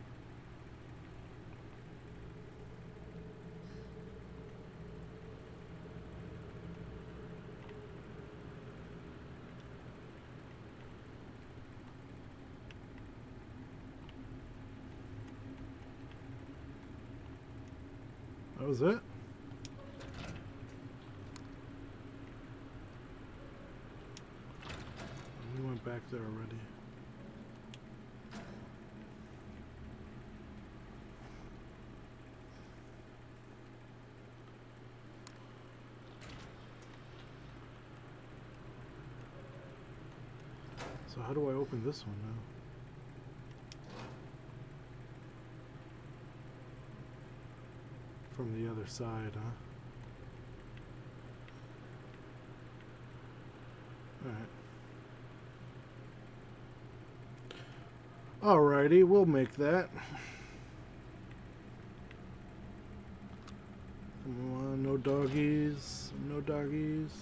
That was it? We went back there already. So how do I open this one now? From the other side, huh? Alright. Alrighty, we'll make that. Come on, no doggies, no doggies.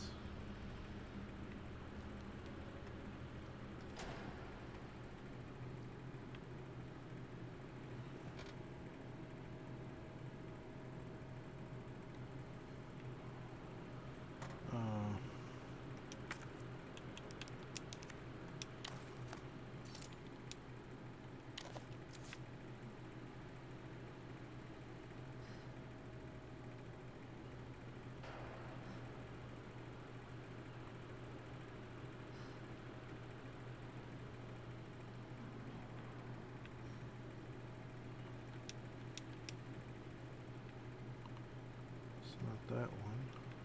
Not that one.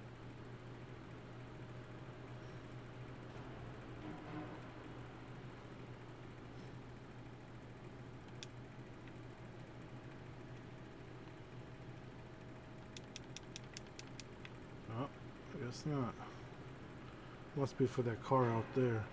Oh, I guess not. Must be for that car out there.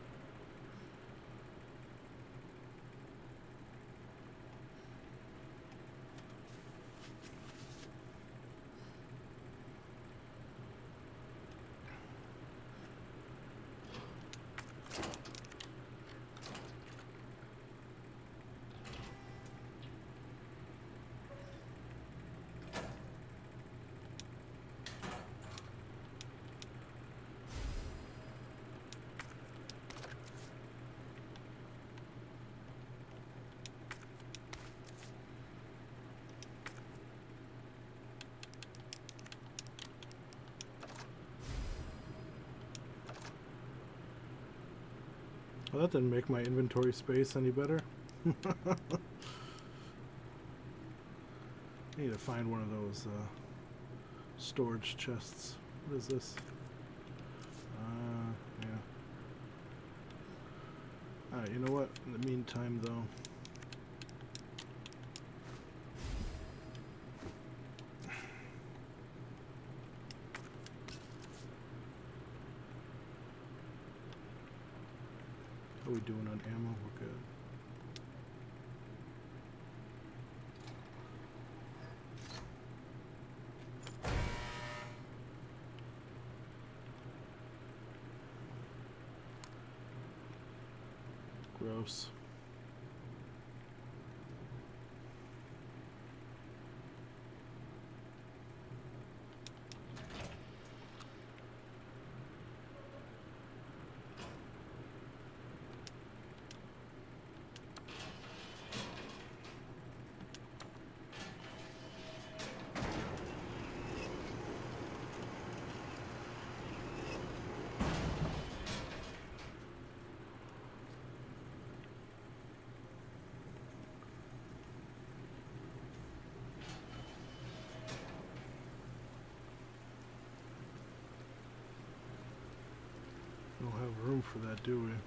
Well, that didn't make my inventory space any better. I need to find one of those uh, storage chests. What is this? Uh, yeah. Alright, you know what? In the meantime, though, how are we doing on ammo? We're good. Gross. Don't have room for that, do we?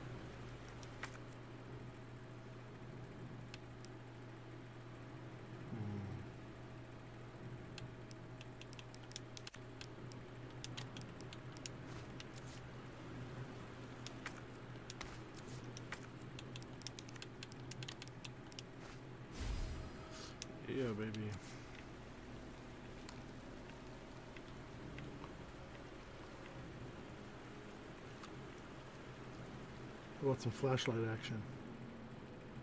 Hmm. Yeah, baby. I want some flashlight action.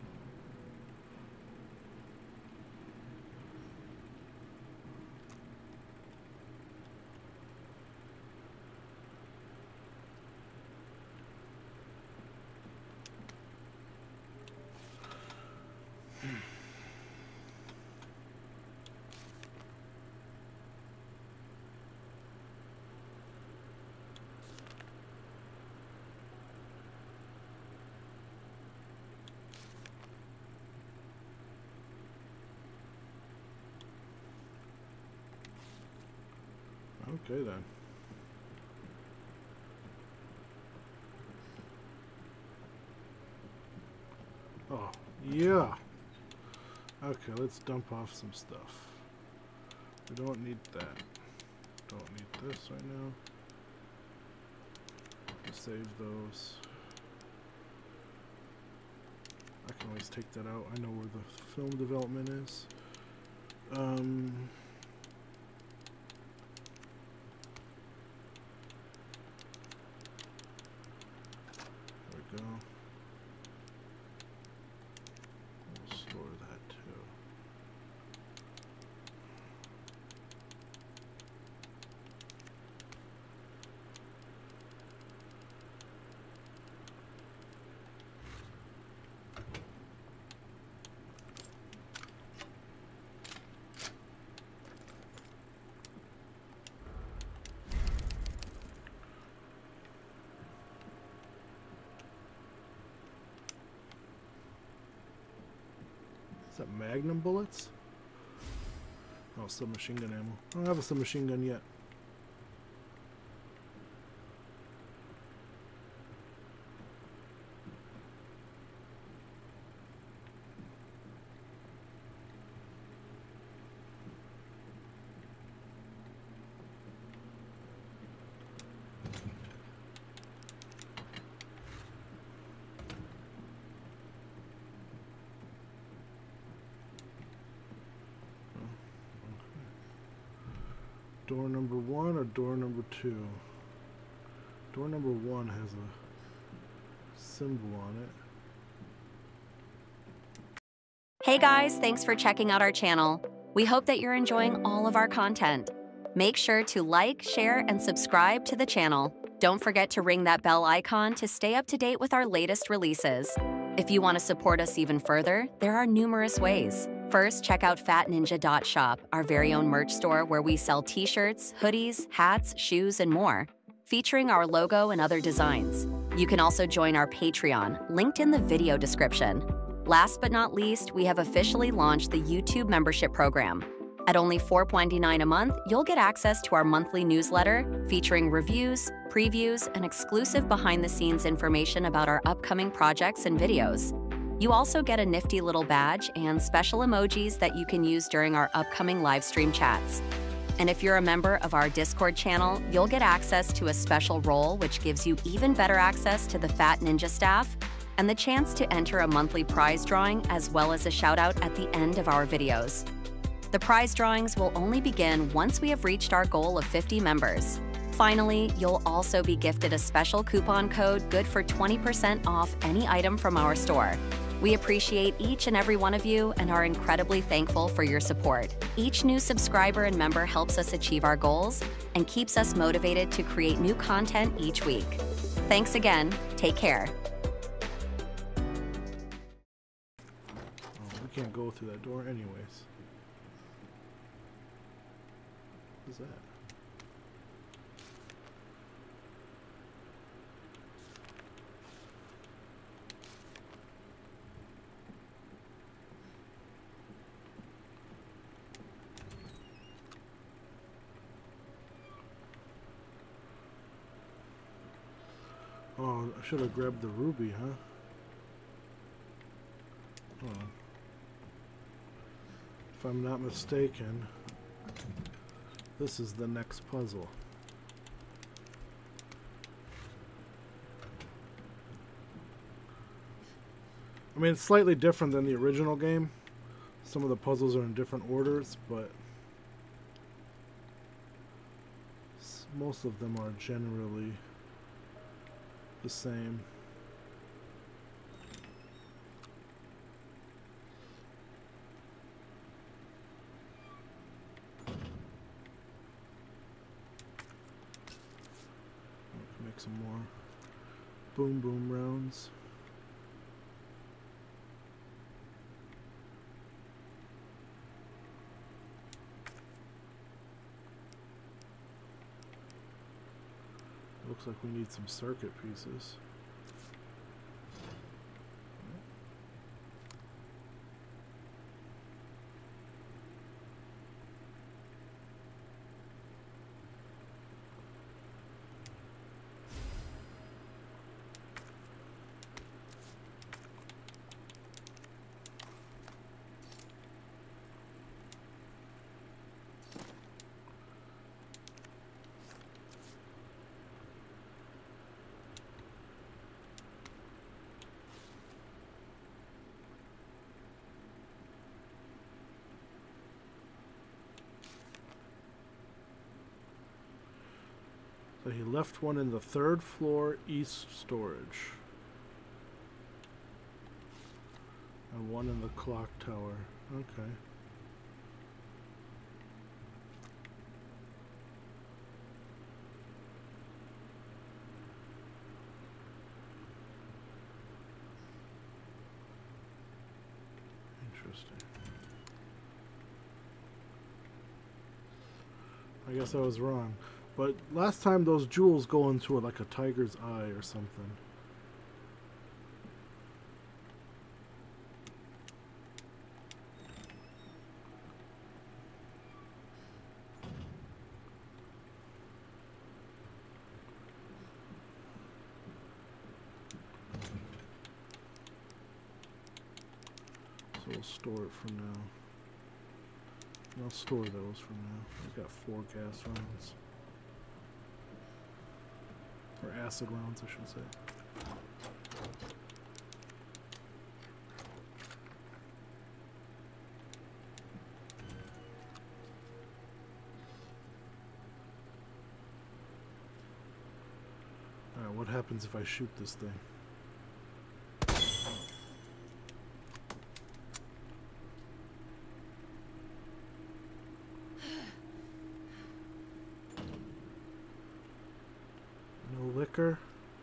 Okay then. Oh, yeah. Okay, let's dump off some stuff. We don't need that. Don't need this right now. Let's save those. I can always take that out. I know where the film development is. Um... There we go. We'll store that too. Is that Magnum bullets? Oh, submachine gun ammo. I don't have a submachine gun yet. Door number one or door number two? Door number one has a symbol on it. Hey guys, thanks for checking out our channel. We hope that you're enjoying all of our content. Make sure to like, share, and subscribe to the channel. Don't forget to ring that bell icon to stay up to date with our latest releases. If you want to support us even further, there are numerous ways. First, check out fat ninja dot shop, our very own merch store where we sell t-shirts, hoodies, hats, shoes, and more, featuring our logo and other designs. You can also join our Patreon, linked in the video description. Last but not least, we have officially launched the YouTube membership program. At only four ninety-nine a month, you'll get access to our monthly newsletter featuring reviews, previews, and exclusive behind-the-scenes information about our upcoming projects and videos. You also get a nifty little badge and special emojis that you can use during our upcoming live stream chats. And if you're a member of our Discord channel, you'll get access to a special role which gives you even better access to the Fat Ninja staff and the chance to enter a monthly prize drawing as well as a shout out at the end of our videos. The prize drawings will only begin once we have reached our goal of fifty members. Finally, you'll also be gifted a special coupon code good for twenty percent off any item from our store. We appreciate each and every one of you and are incredibly thankful for your support. Each new subscriber and member helps us achieve our goals and keeps us motivated to create new content each week. Thanks again. Take care. Oh, we can't go through that door anyways. What's that? Oh, I should have grabbed the ruby, huh? Oh. If I'm not mistaken, this is the next puzzle. I mean, it's slightly different than the original game. Some of the puzzles are in different orders, but most of them are generally the same. Make some more boom boom rounds. Looks like we need some circuit pieces. But he left one in the third floor east storage. And one in the clock tower. Okay. Interesting. I guess I was wrong. But last time those jewels go into like a tiger's eye or something. So we'll store it for now. I'll store those for now. I've got four gas rounds. Or acid rounds, I should say. Alright, what happens if I shoot this thing? Liquor.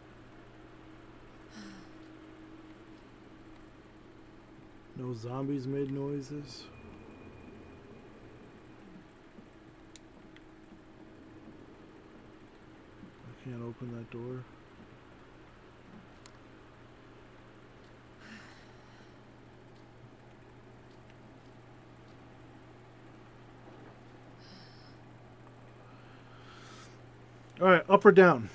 No zombies made noises. I can't open that door. All right, up or down?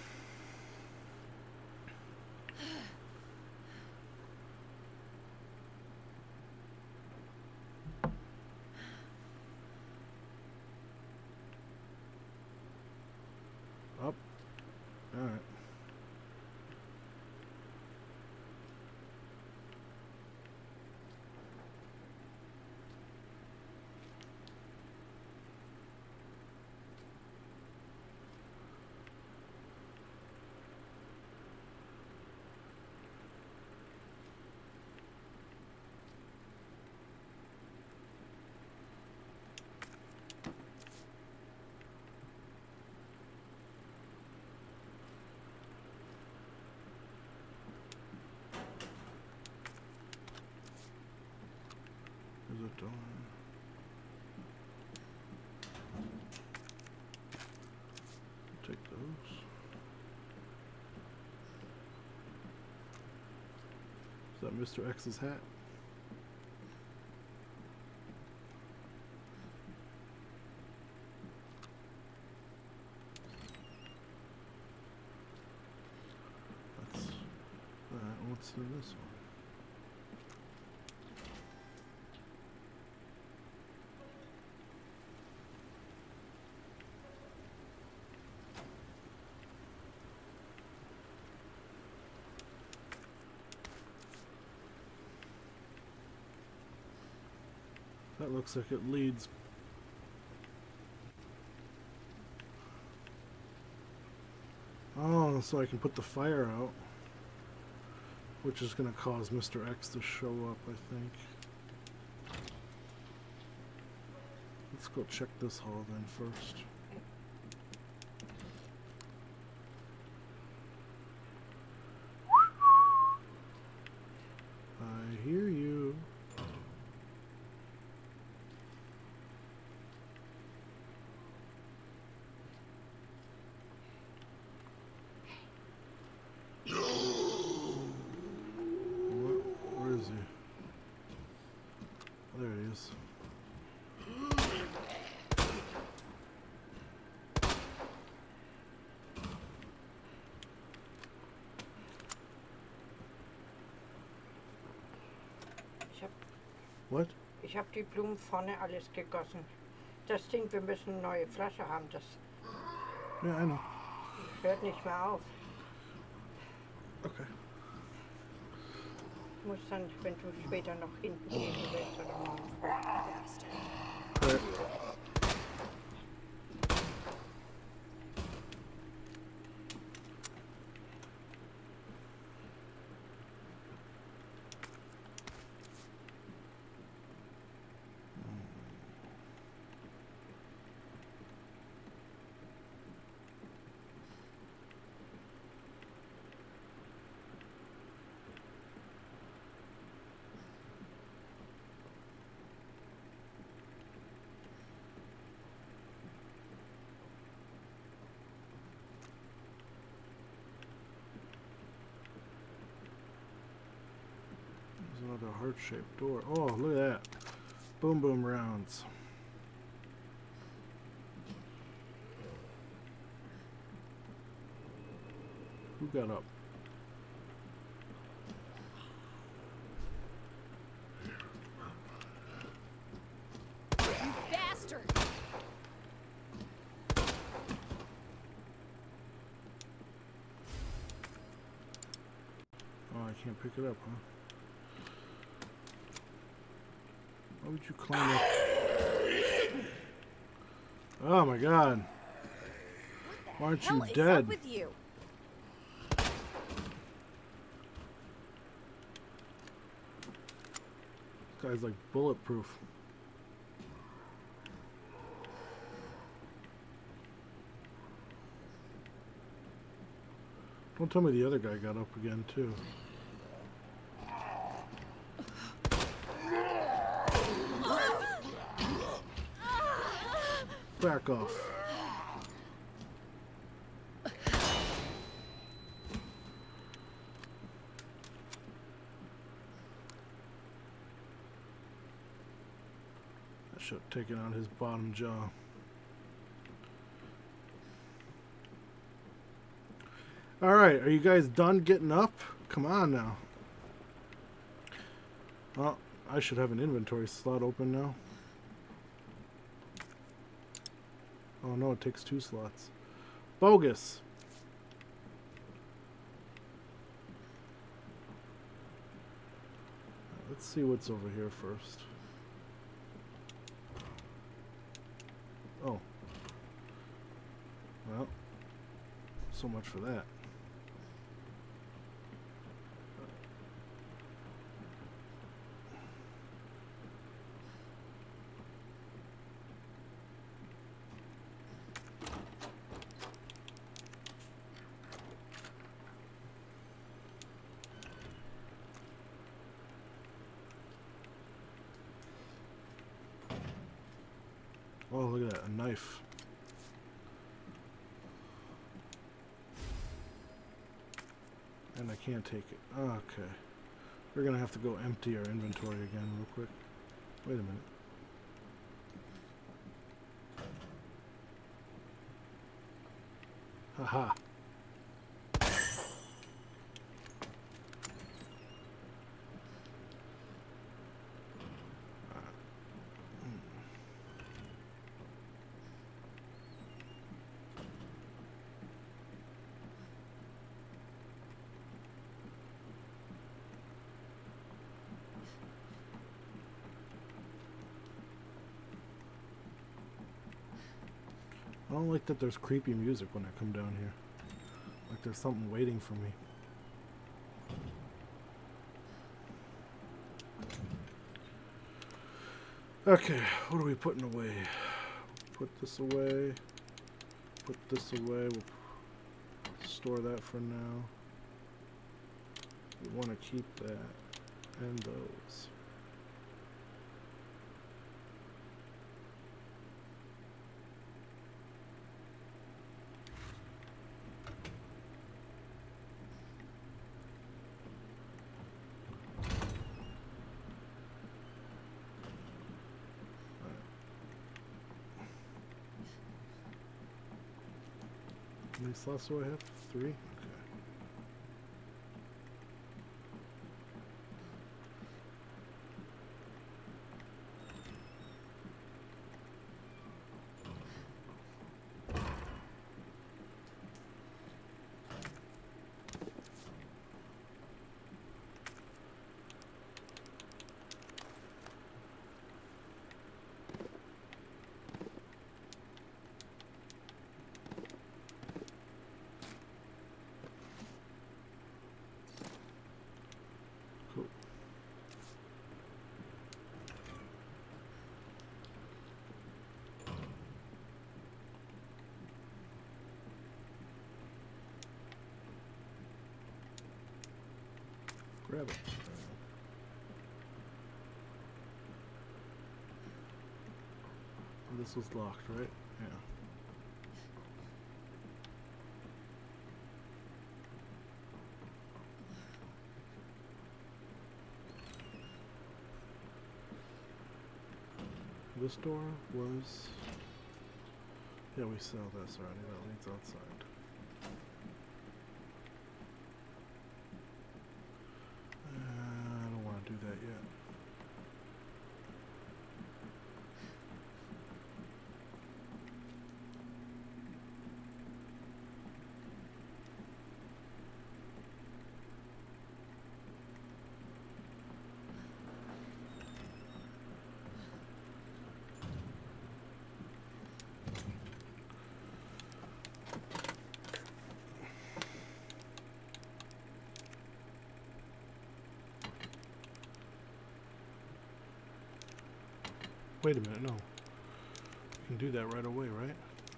Up. All right. There's a door. Take those. Is that Mister X's hat? That's that. What's in this one? That looks like it leads. Oh, so I can put the fire out, which is going to cause Mister X to show up, I think. Let's go check this hall then first. I hear you. There he is. Ich hab, What? ich habe die Blumen vorne alles gegossen. Das Ding, wir müssen eine neue Flasche haben. Das Yeah, I know. hört nicht mehr auf. Okay. Du musst dann, wenn du später noch hinten gehen willst oder morgen. Alright. a heart-shaped door. Oh, look at that. Boom boom rounds. Who got up? You bastard! Oh, I can't pick it up, huh? Why would you climb up? Oh my god. Why aren't you What the hell is dead? up with you? This guy's like bulletproof. Don't tell me the other guy got up again too. Back off. I should have taken out his bottom jaw. Alright, are you guys done getting up? Come on now. Well, I should have an inventory slot open now. Oh no, it takes two slots. Bogus. Let's see what's over here first. Oh. Well, so much for that. Oh, look at that, a knife. And I can't take it. Okay. We're gonna have to go empty our inventory again real quick. Wait a minute. Haha. I don't like that there's creepy music when I come down here. Like there's something waiting for me. Okay, what are we putting away? Put this away. Put this away. We'll store that for now. We want to keep that and those. How many slots do I have? Three? Okay. Cool. Grab it. This was locked, right? Yeah. This door was... Yeah, we saw this already. That leads outside. Uh, I don't want to do that yet. Wait a minute, no. You can do that right away, right?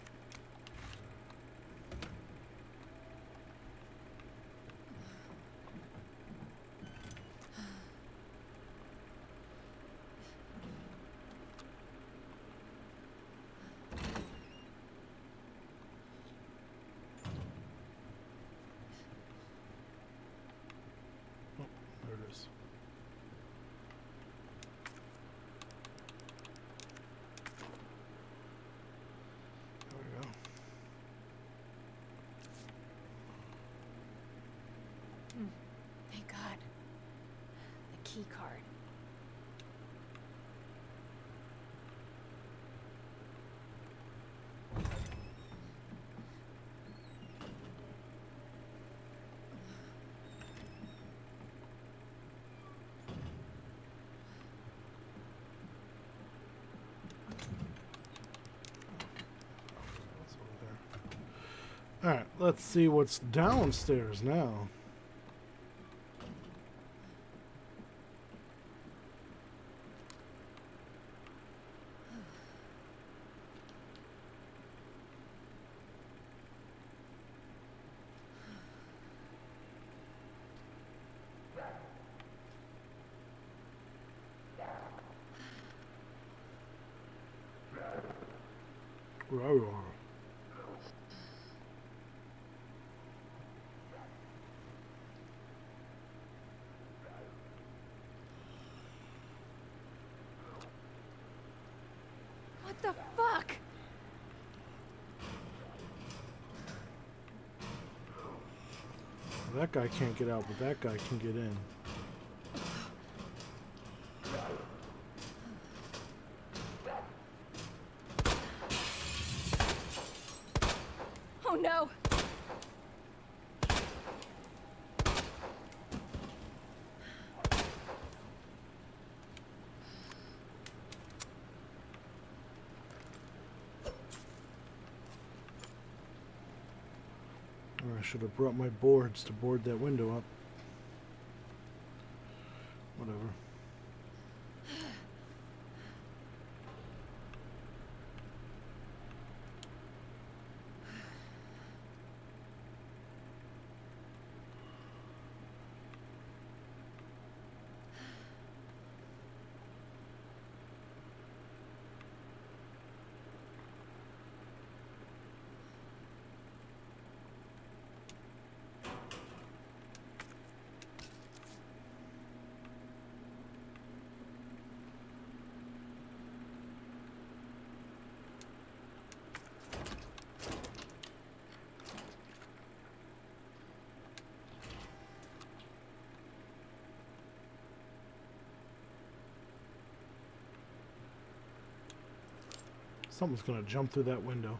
Oh, there it is. Thank God. The key card. Alright, let's see what's downstairs now. Rawr. What the fuck? That guy can't get out, but that guy can get in. Oh no! Or I should have brought my boards to board that window up. Whatever. Someone's gonna jump through that window.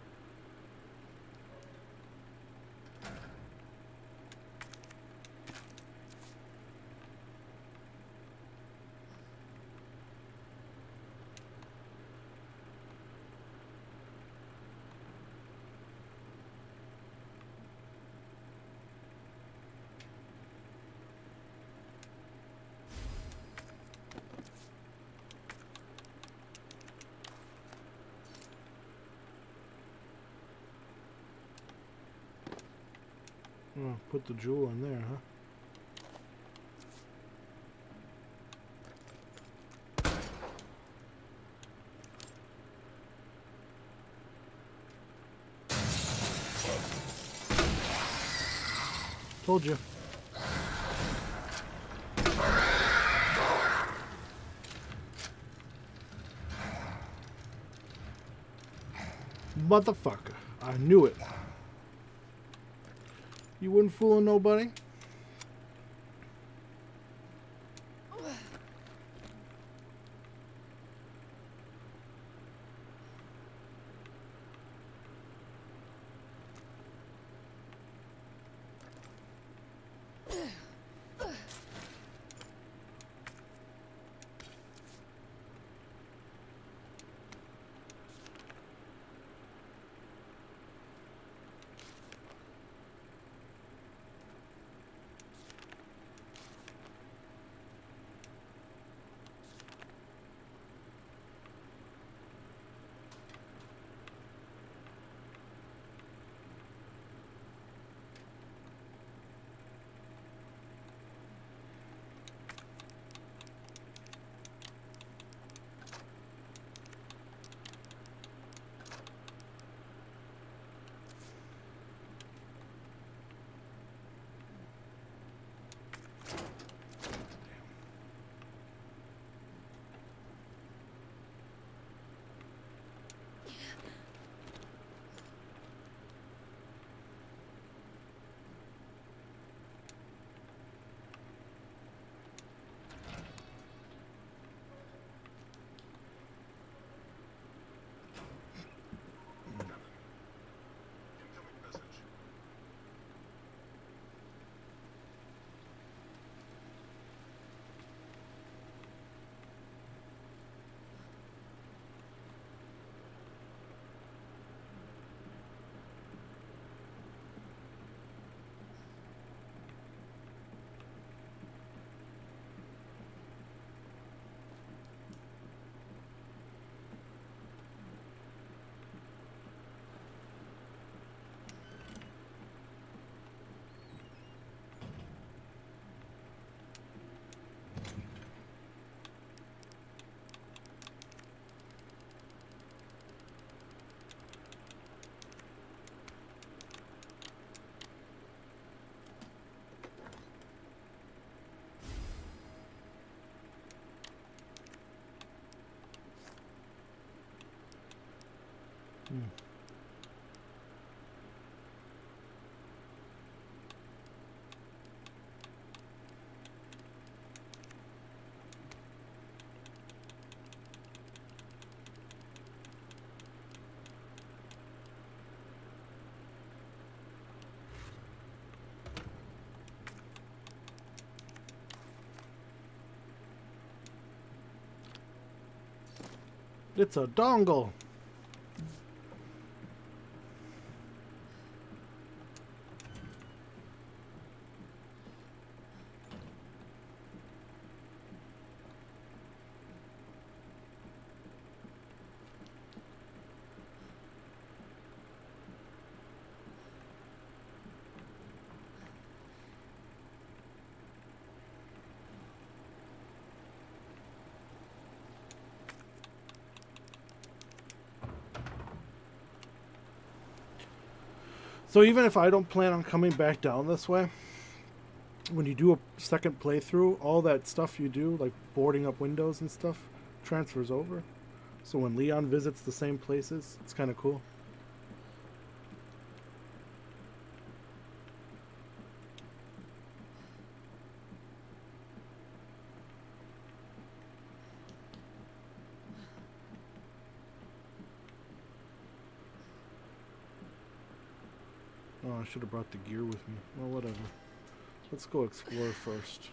Oh, put the jewel in there, huh? Told you. Motherfucker. I knew it. You wouldn't fool nobody? Hmm. It's a dongle. So even if I don't plan on coming back down this way, when you do a second playthrough, all that stuff you do, like boarding up windows and stuff, transfers over. So when Leon visits the same places, it's kind of cool. Oh, I should have brought the gear with me. Well, whatever. Let's go explore first.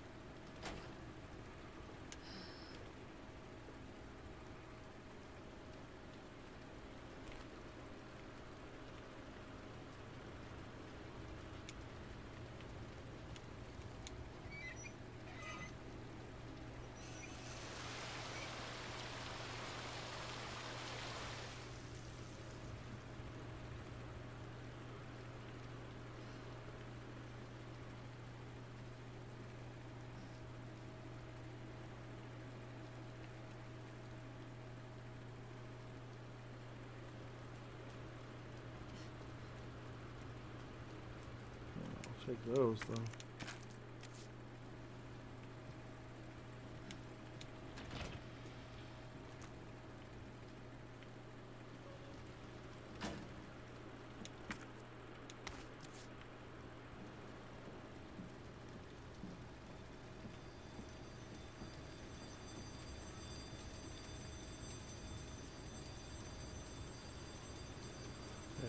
Take those though.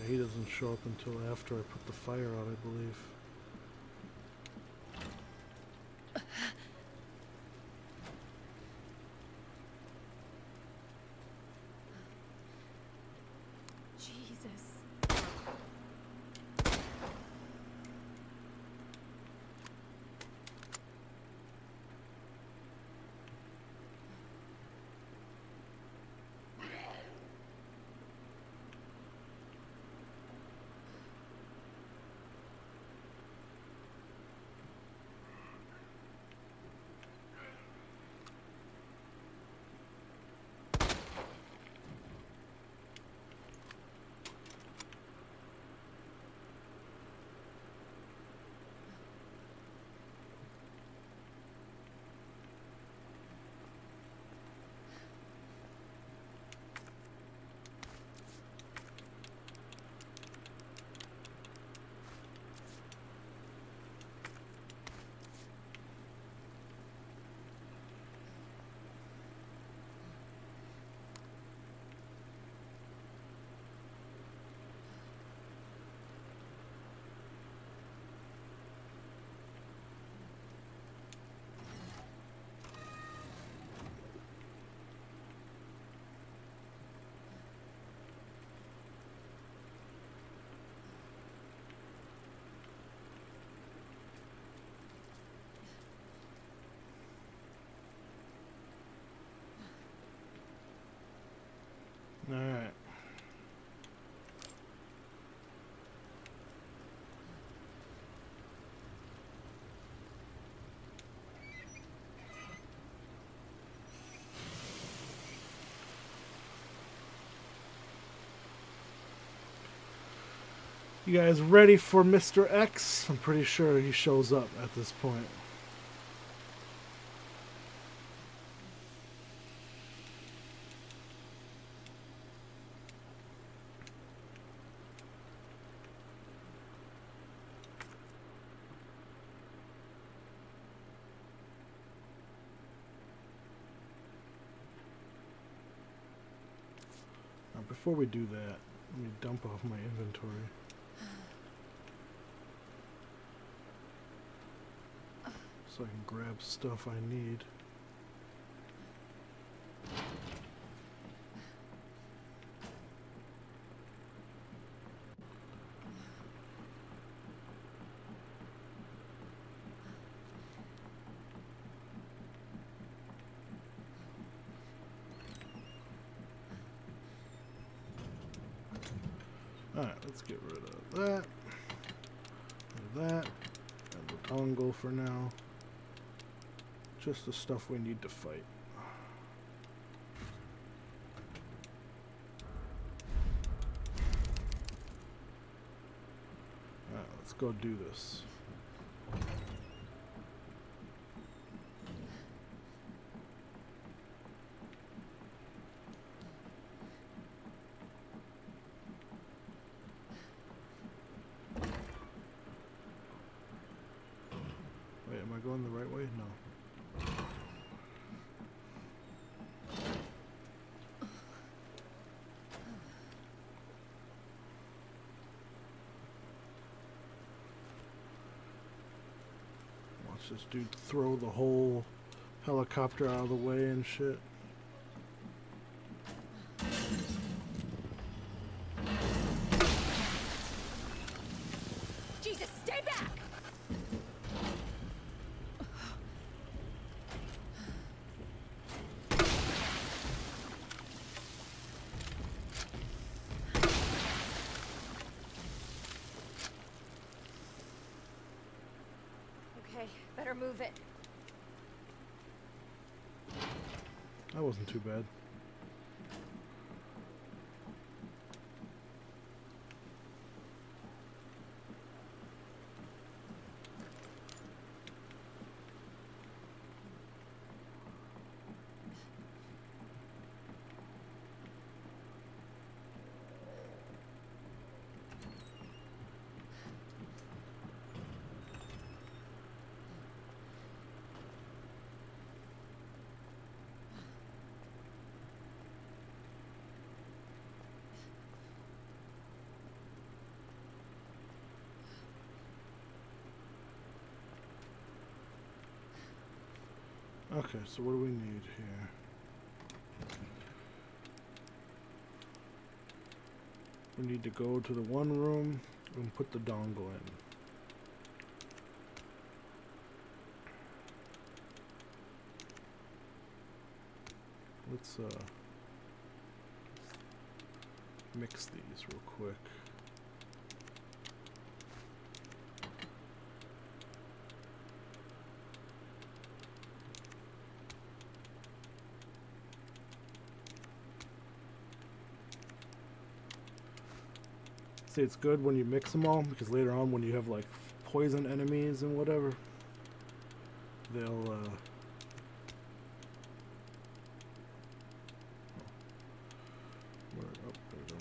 he doesn't show up until after I put the fire out, I believe. Jesus. Alright. You guys ready for Mister X? I'm pretty sure he shows up at this point. Now, before we do that, let me dump off my inventory. So I can grab stuff I need. Alright, let's get rid of that. And that. And the dongle for now. Just the stuff we need to fight. Alright, let's go do this. Wait, am I going the right way? No. Watch this dude throw the whole helicopter out of the way and shit. Jesus, stay back! Okay, better move it. That wasn't too bad. Okay, so what do we need here? We need to go to the one room and put the dongle in. Let's uh, mix these real quick. See, it's good when you mix them all, because later on when you have like poison enemies and whatever, they'll uh, where, oh, there we go.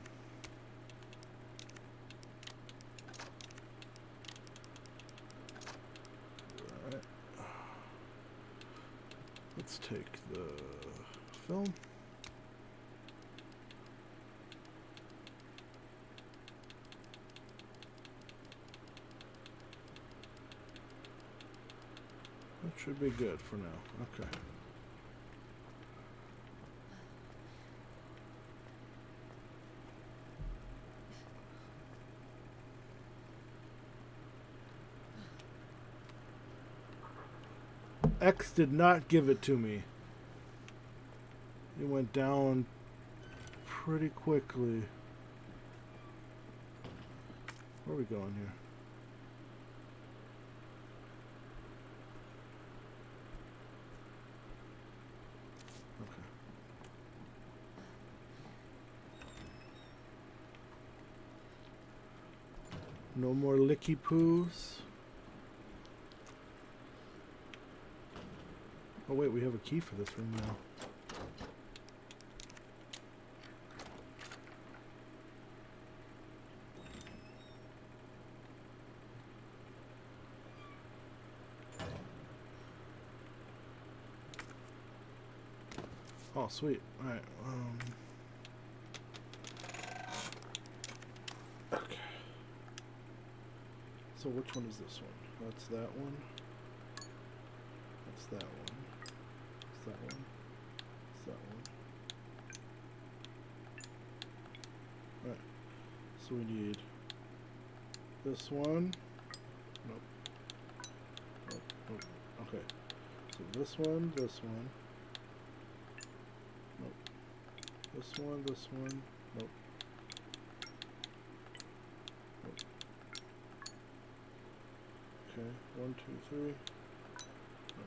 Alright. Let's take the film. That should be good for now. Okay. X did not give it to me. It went down pretty quickly. Where are we going here? No more licky poos. Oh wait, we have a key for this room now. Oh sweet. Alright, um okay. So which one is this one? That's that one. That's that one. That's that one. That's that one. Alright. So we need this one. Nope. Nope. Nope. Okay. So this one, this one. Nope. This one, this one. Nope. Okay, one, two, three. No.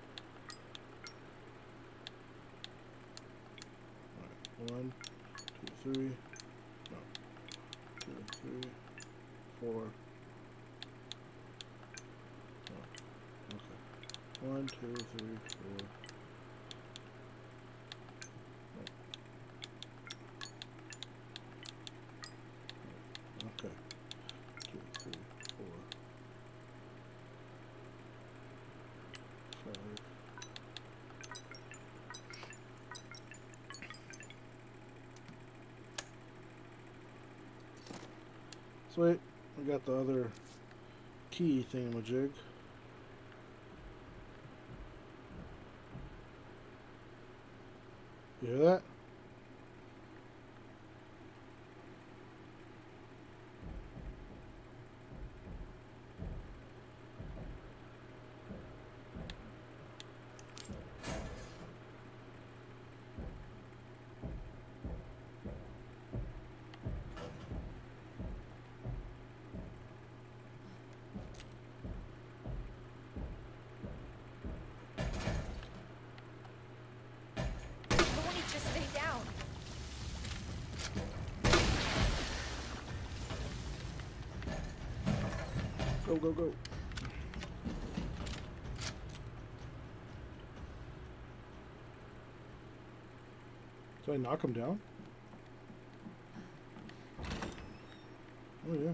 Alright, one, two, three. No. Two, three, four. No. Okay. One, two, three, four. No. Okay. Two, three, four. Five. Sweet, we got the other key thingamajig. You hear that? Just stay down. Go, go, go. Did I knock him down? Oh, yeah.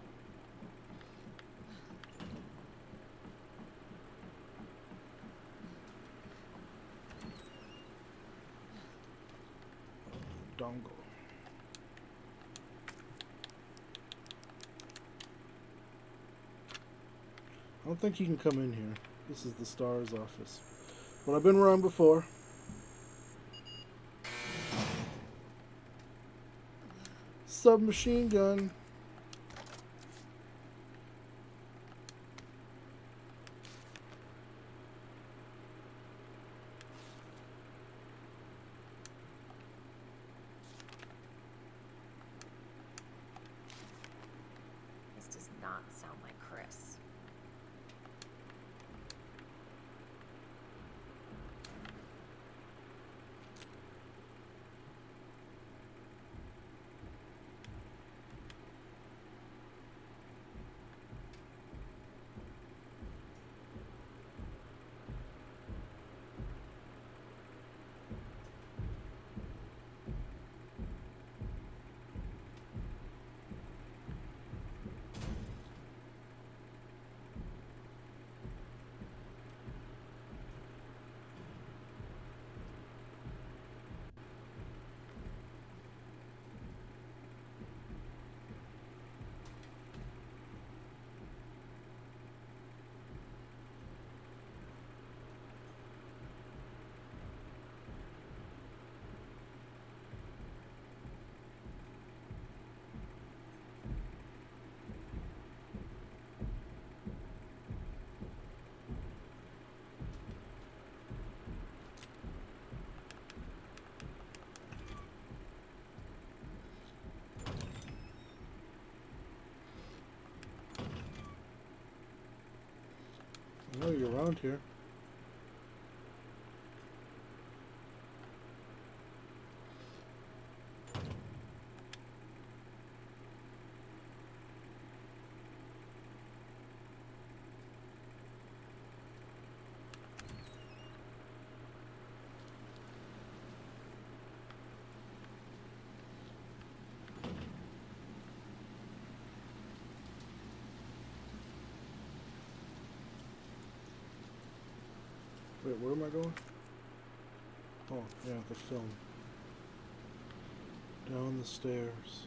Dongle. I don't think he can come in here. This is the STARS office. But I've been wrong before. Submachine gun. This does not sound like Chris. I know you're around here. Wait, where am I going? Oh, yeah, the film. Down the stairs.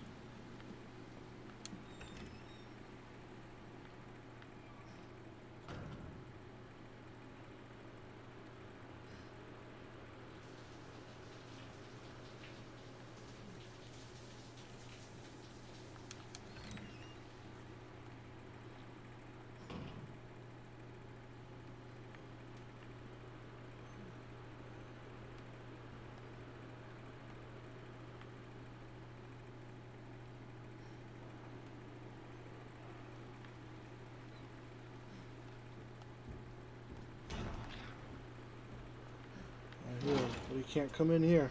I hear him, but he can't come in here.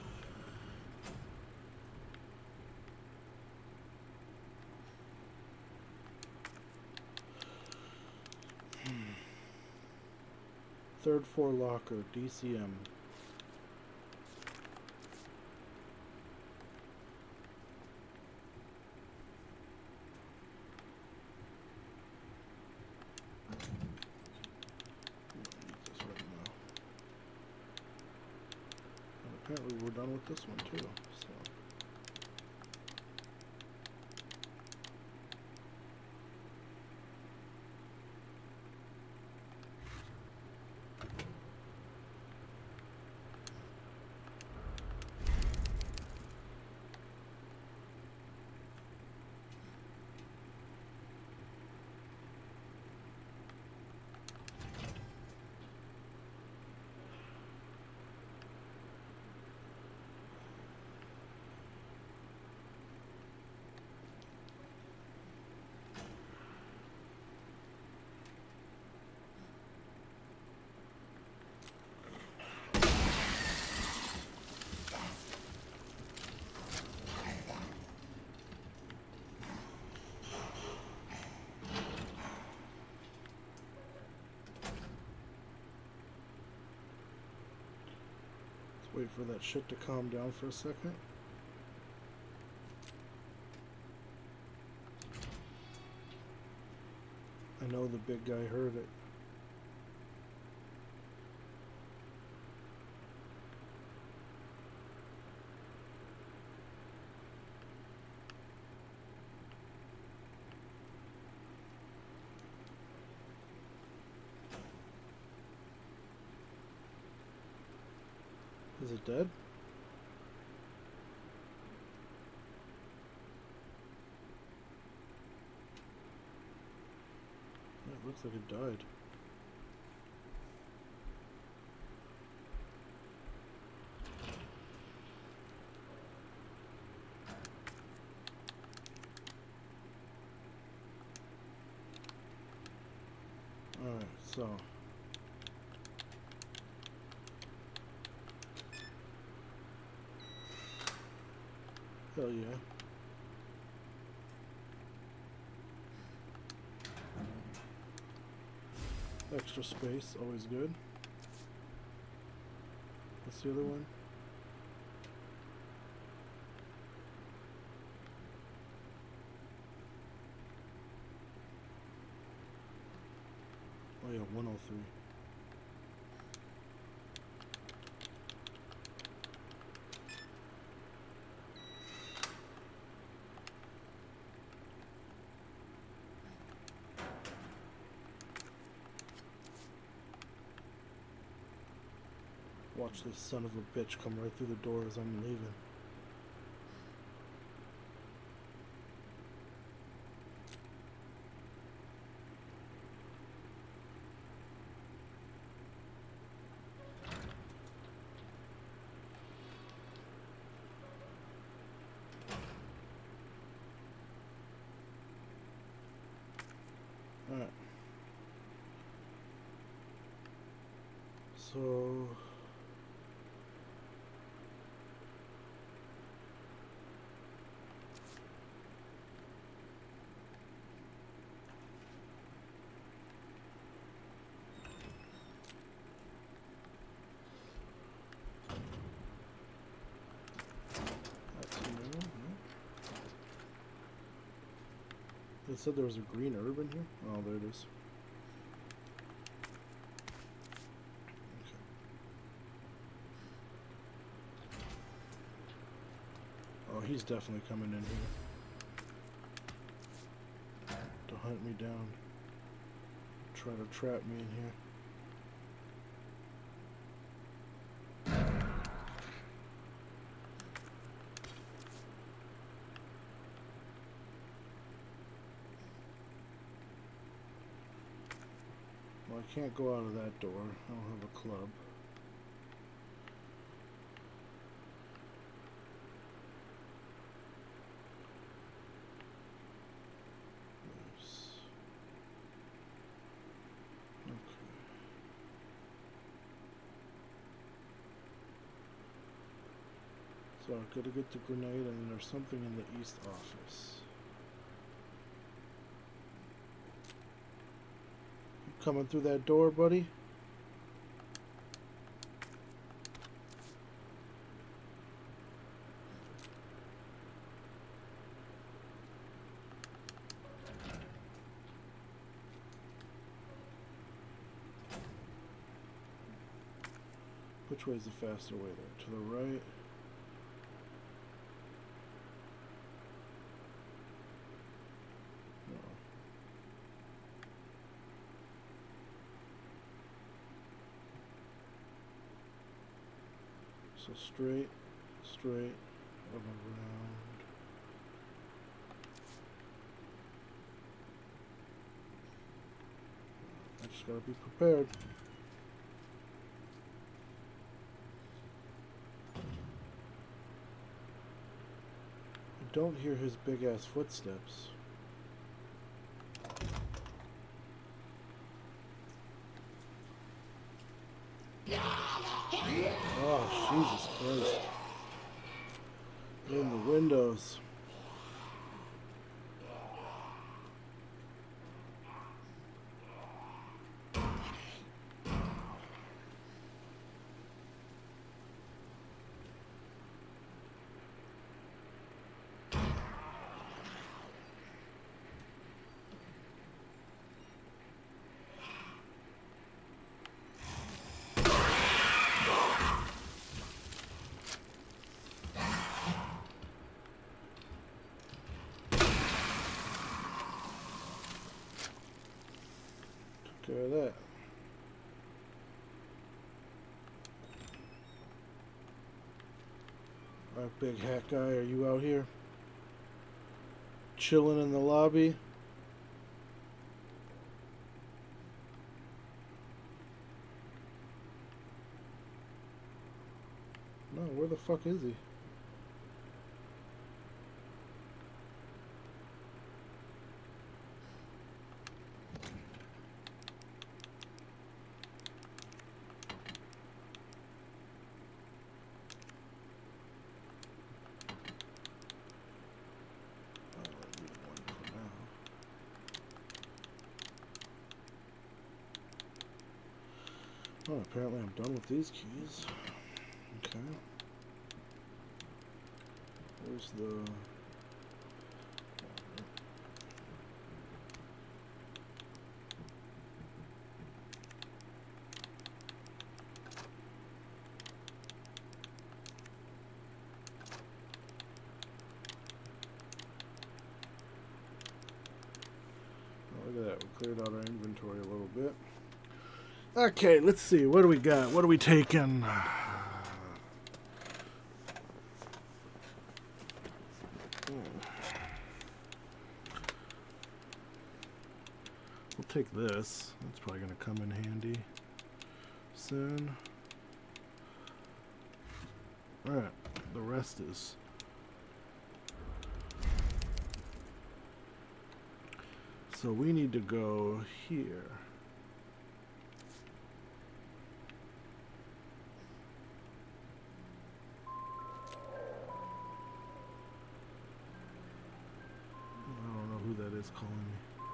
Third floor locker, D C M. Apparently we're done with this one too, so. Wait for that shit to calm down for a second. I know the big guy heard it. Is it dead? Yeah, it looks like it died. Alright, so hell yeah. Extra space, always good. What's the other one? Oh yeah, one oh three. Watch this son of a bitch come right through the door as I'm leaving. Alright. So it said there was a green herb in here? Oh, there it is. Okay. Oh, he's definitely coming in here to hunt me down. Try to trap me in here. Well, I can't go out of that door. I don't have a club. Nice. Okay. So I gotta get the grenade, and then there's something in the east office. Coming through that door, buddy? Which way is the faster way there? To the right? So straight, straight, and around. I just gotta be prepared. I don't hear his big ass footsteps. Oh, Jesus Christ. In the windows. Alright, big hat guy, are you out here? Chilling in the lobby? No, where the fuck is he? Oh, apparently I'm done with these keys. Okay. Where's the... Oh, look at that. We cleared out our inventory a little bit. Okay, let's see. What do we got? What are we taking? We'll take this. That's probably going to come in handy soon. Alright, the rest is... So we need to go here. Is calling me.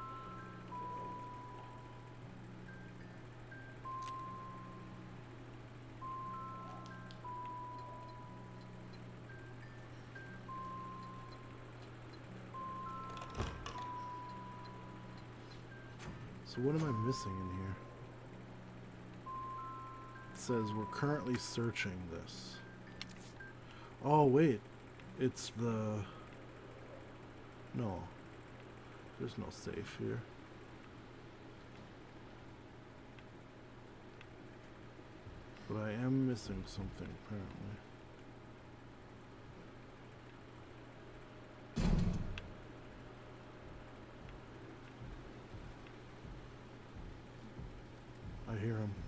So what am I missing in here? It says we're currently searching this. Oh wait, it's the... No. There's no safe here. But I am missing something, apparently. I hear him.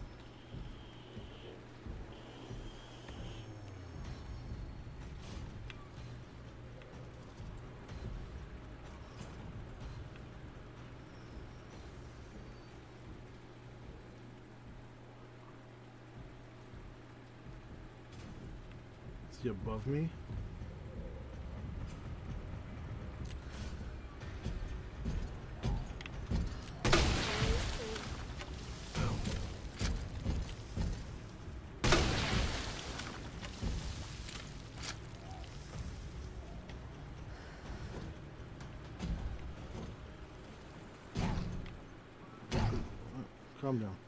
Is he above me? Calm down.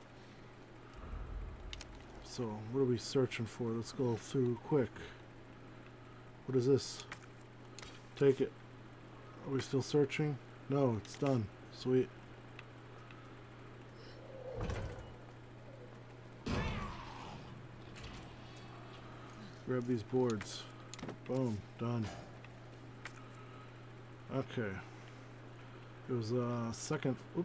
So, what are we searching for? Let's go through quick. What is this? Take it. Are we still searching? No, it's done. Sweet. Grab these boards. Boom. Done. Okay. It was a uh, second... Oop.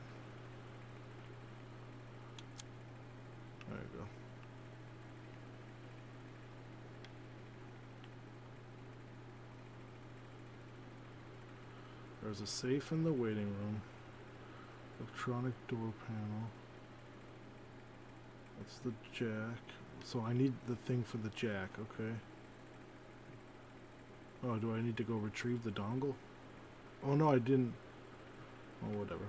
There you go. There's a safe in the waiting room. Electronic door panel. That's the jack. So I need the thing for the jack, okay. Oh, do I need to go retrieve the dongle? Oh no, I didn't. Oh, whatever.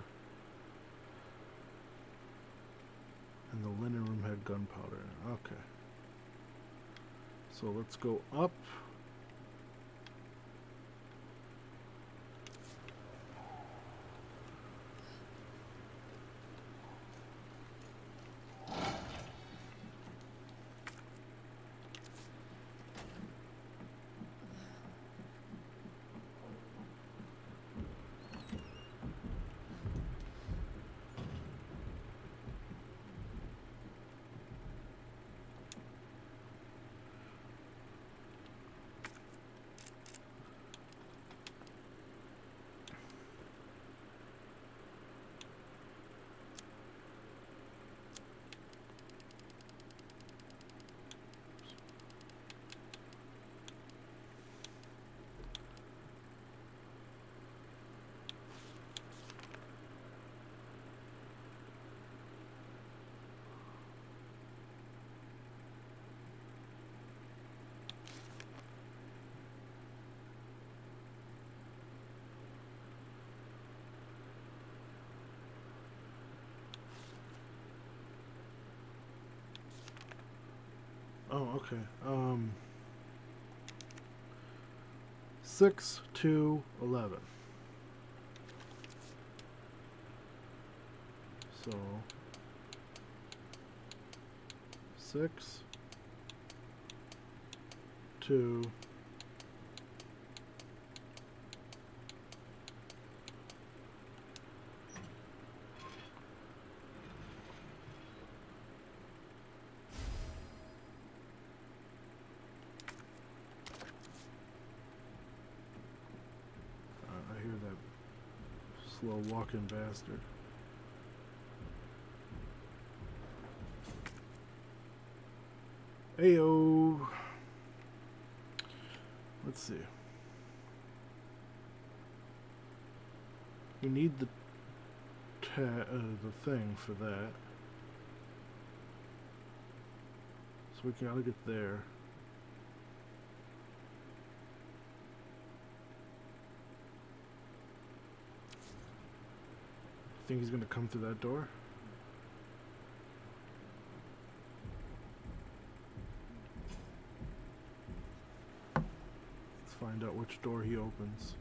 And the linen room had gunpowder in it. Okay. So let's go up. Oh, okay. Um, six to eleven. So six to I hear that slow walking bastard. Ayo. Let's see. We need the ta uh, the thing for that. So we gotta get there. Think he's gonna come through that door? Let's find out which door he opens.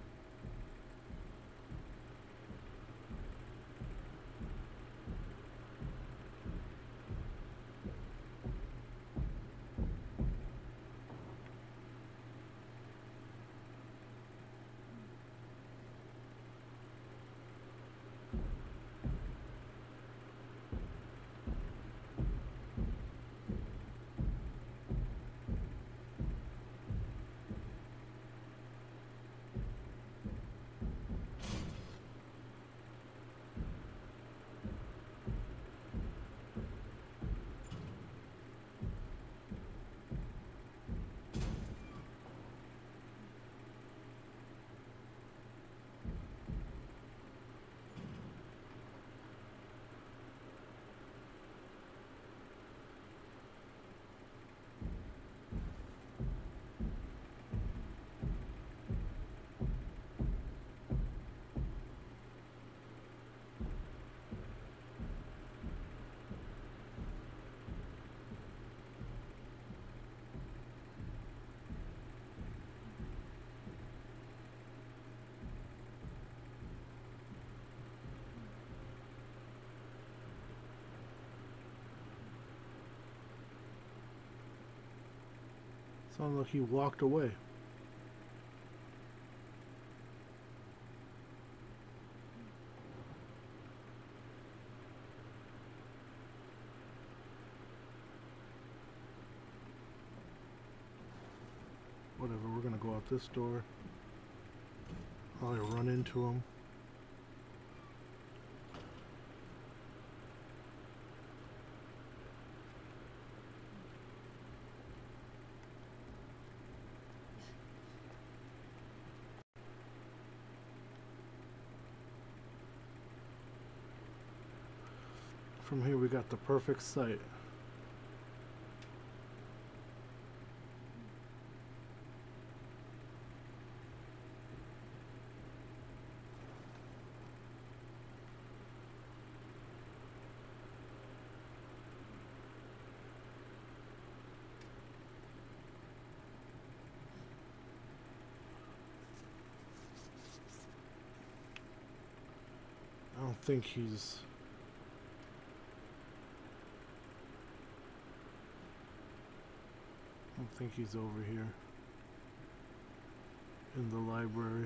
Sounds like he walked away. Whatever, we're gonna go out this door. I'll run into him. From here we got the perfect site. I don't think he's I don't think he's over here in the library.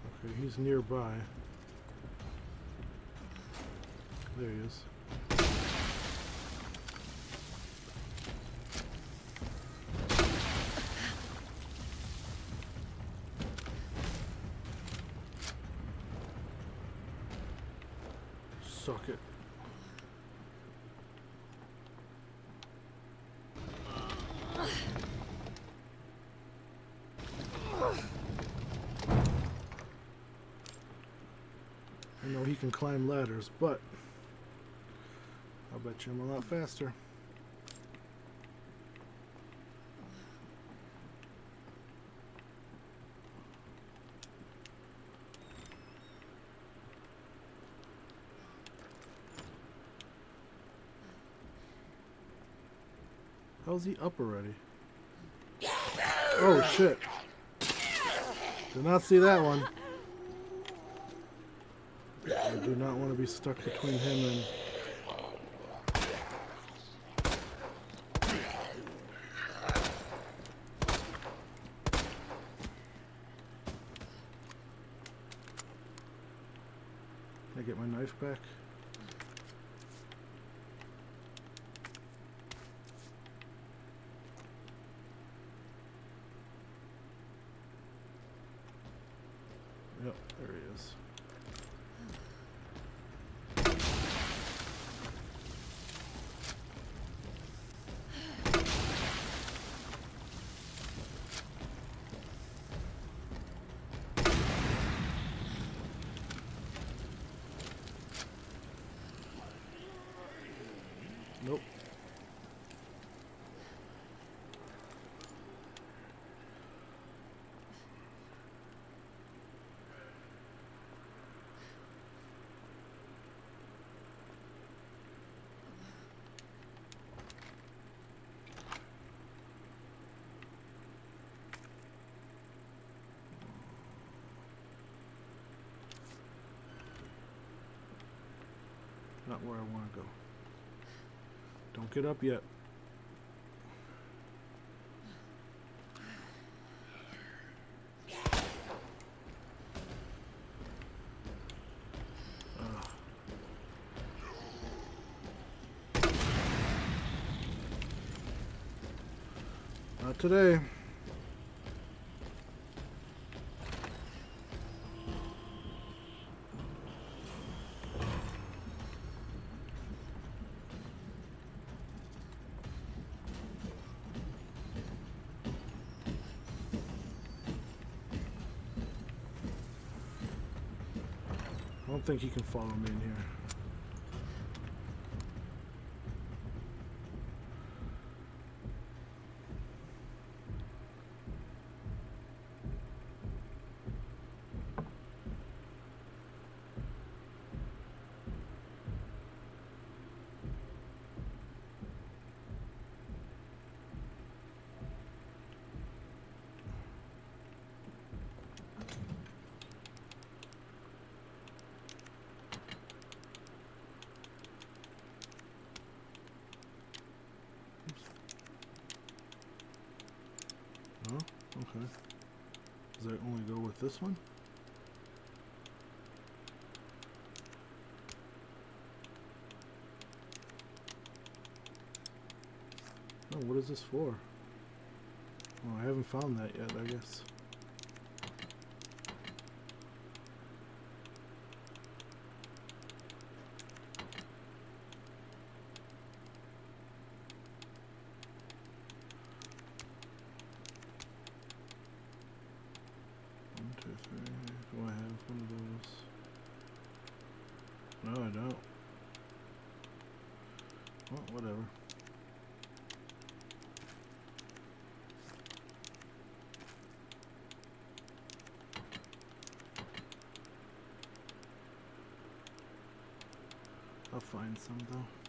He's nearby. There he is. suck it. I know he can climb ladders, but I'll bet you I'm a lot faster. How's he up already? Oh shit. Did not see that one. I do not want to be stuck between him and... Can I get my knife back? Yep, there he is. Nope. Not where I want to go. Don't get up yet. Ugh. Not today. I don't think he can follow me in here. Oh, okay. Does that only go with this one? Oh, what is this for? Oh, I haven't found that yet, I guess. One, two, three. Do I have one of those? No, I don't. Well, whatever. I'll find some though.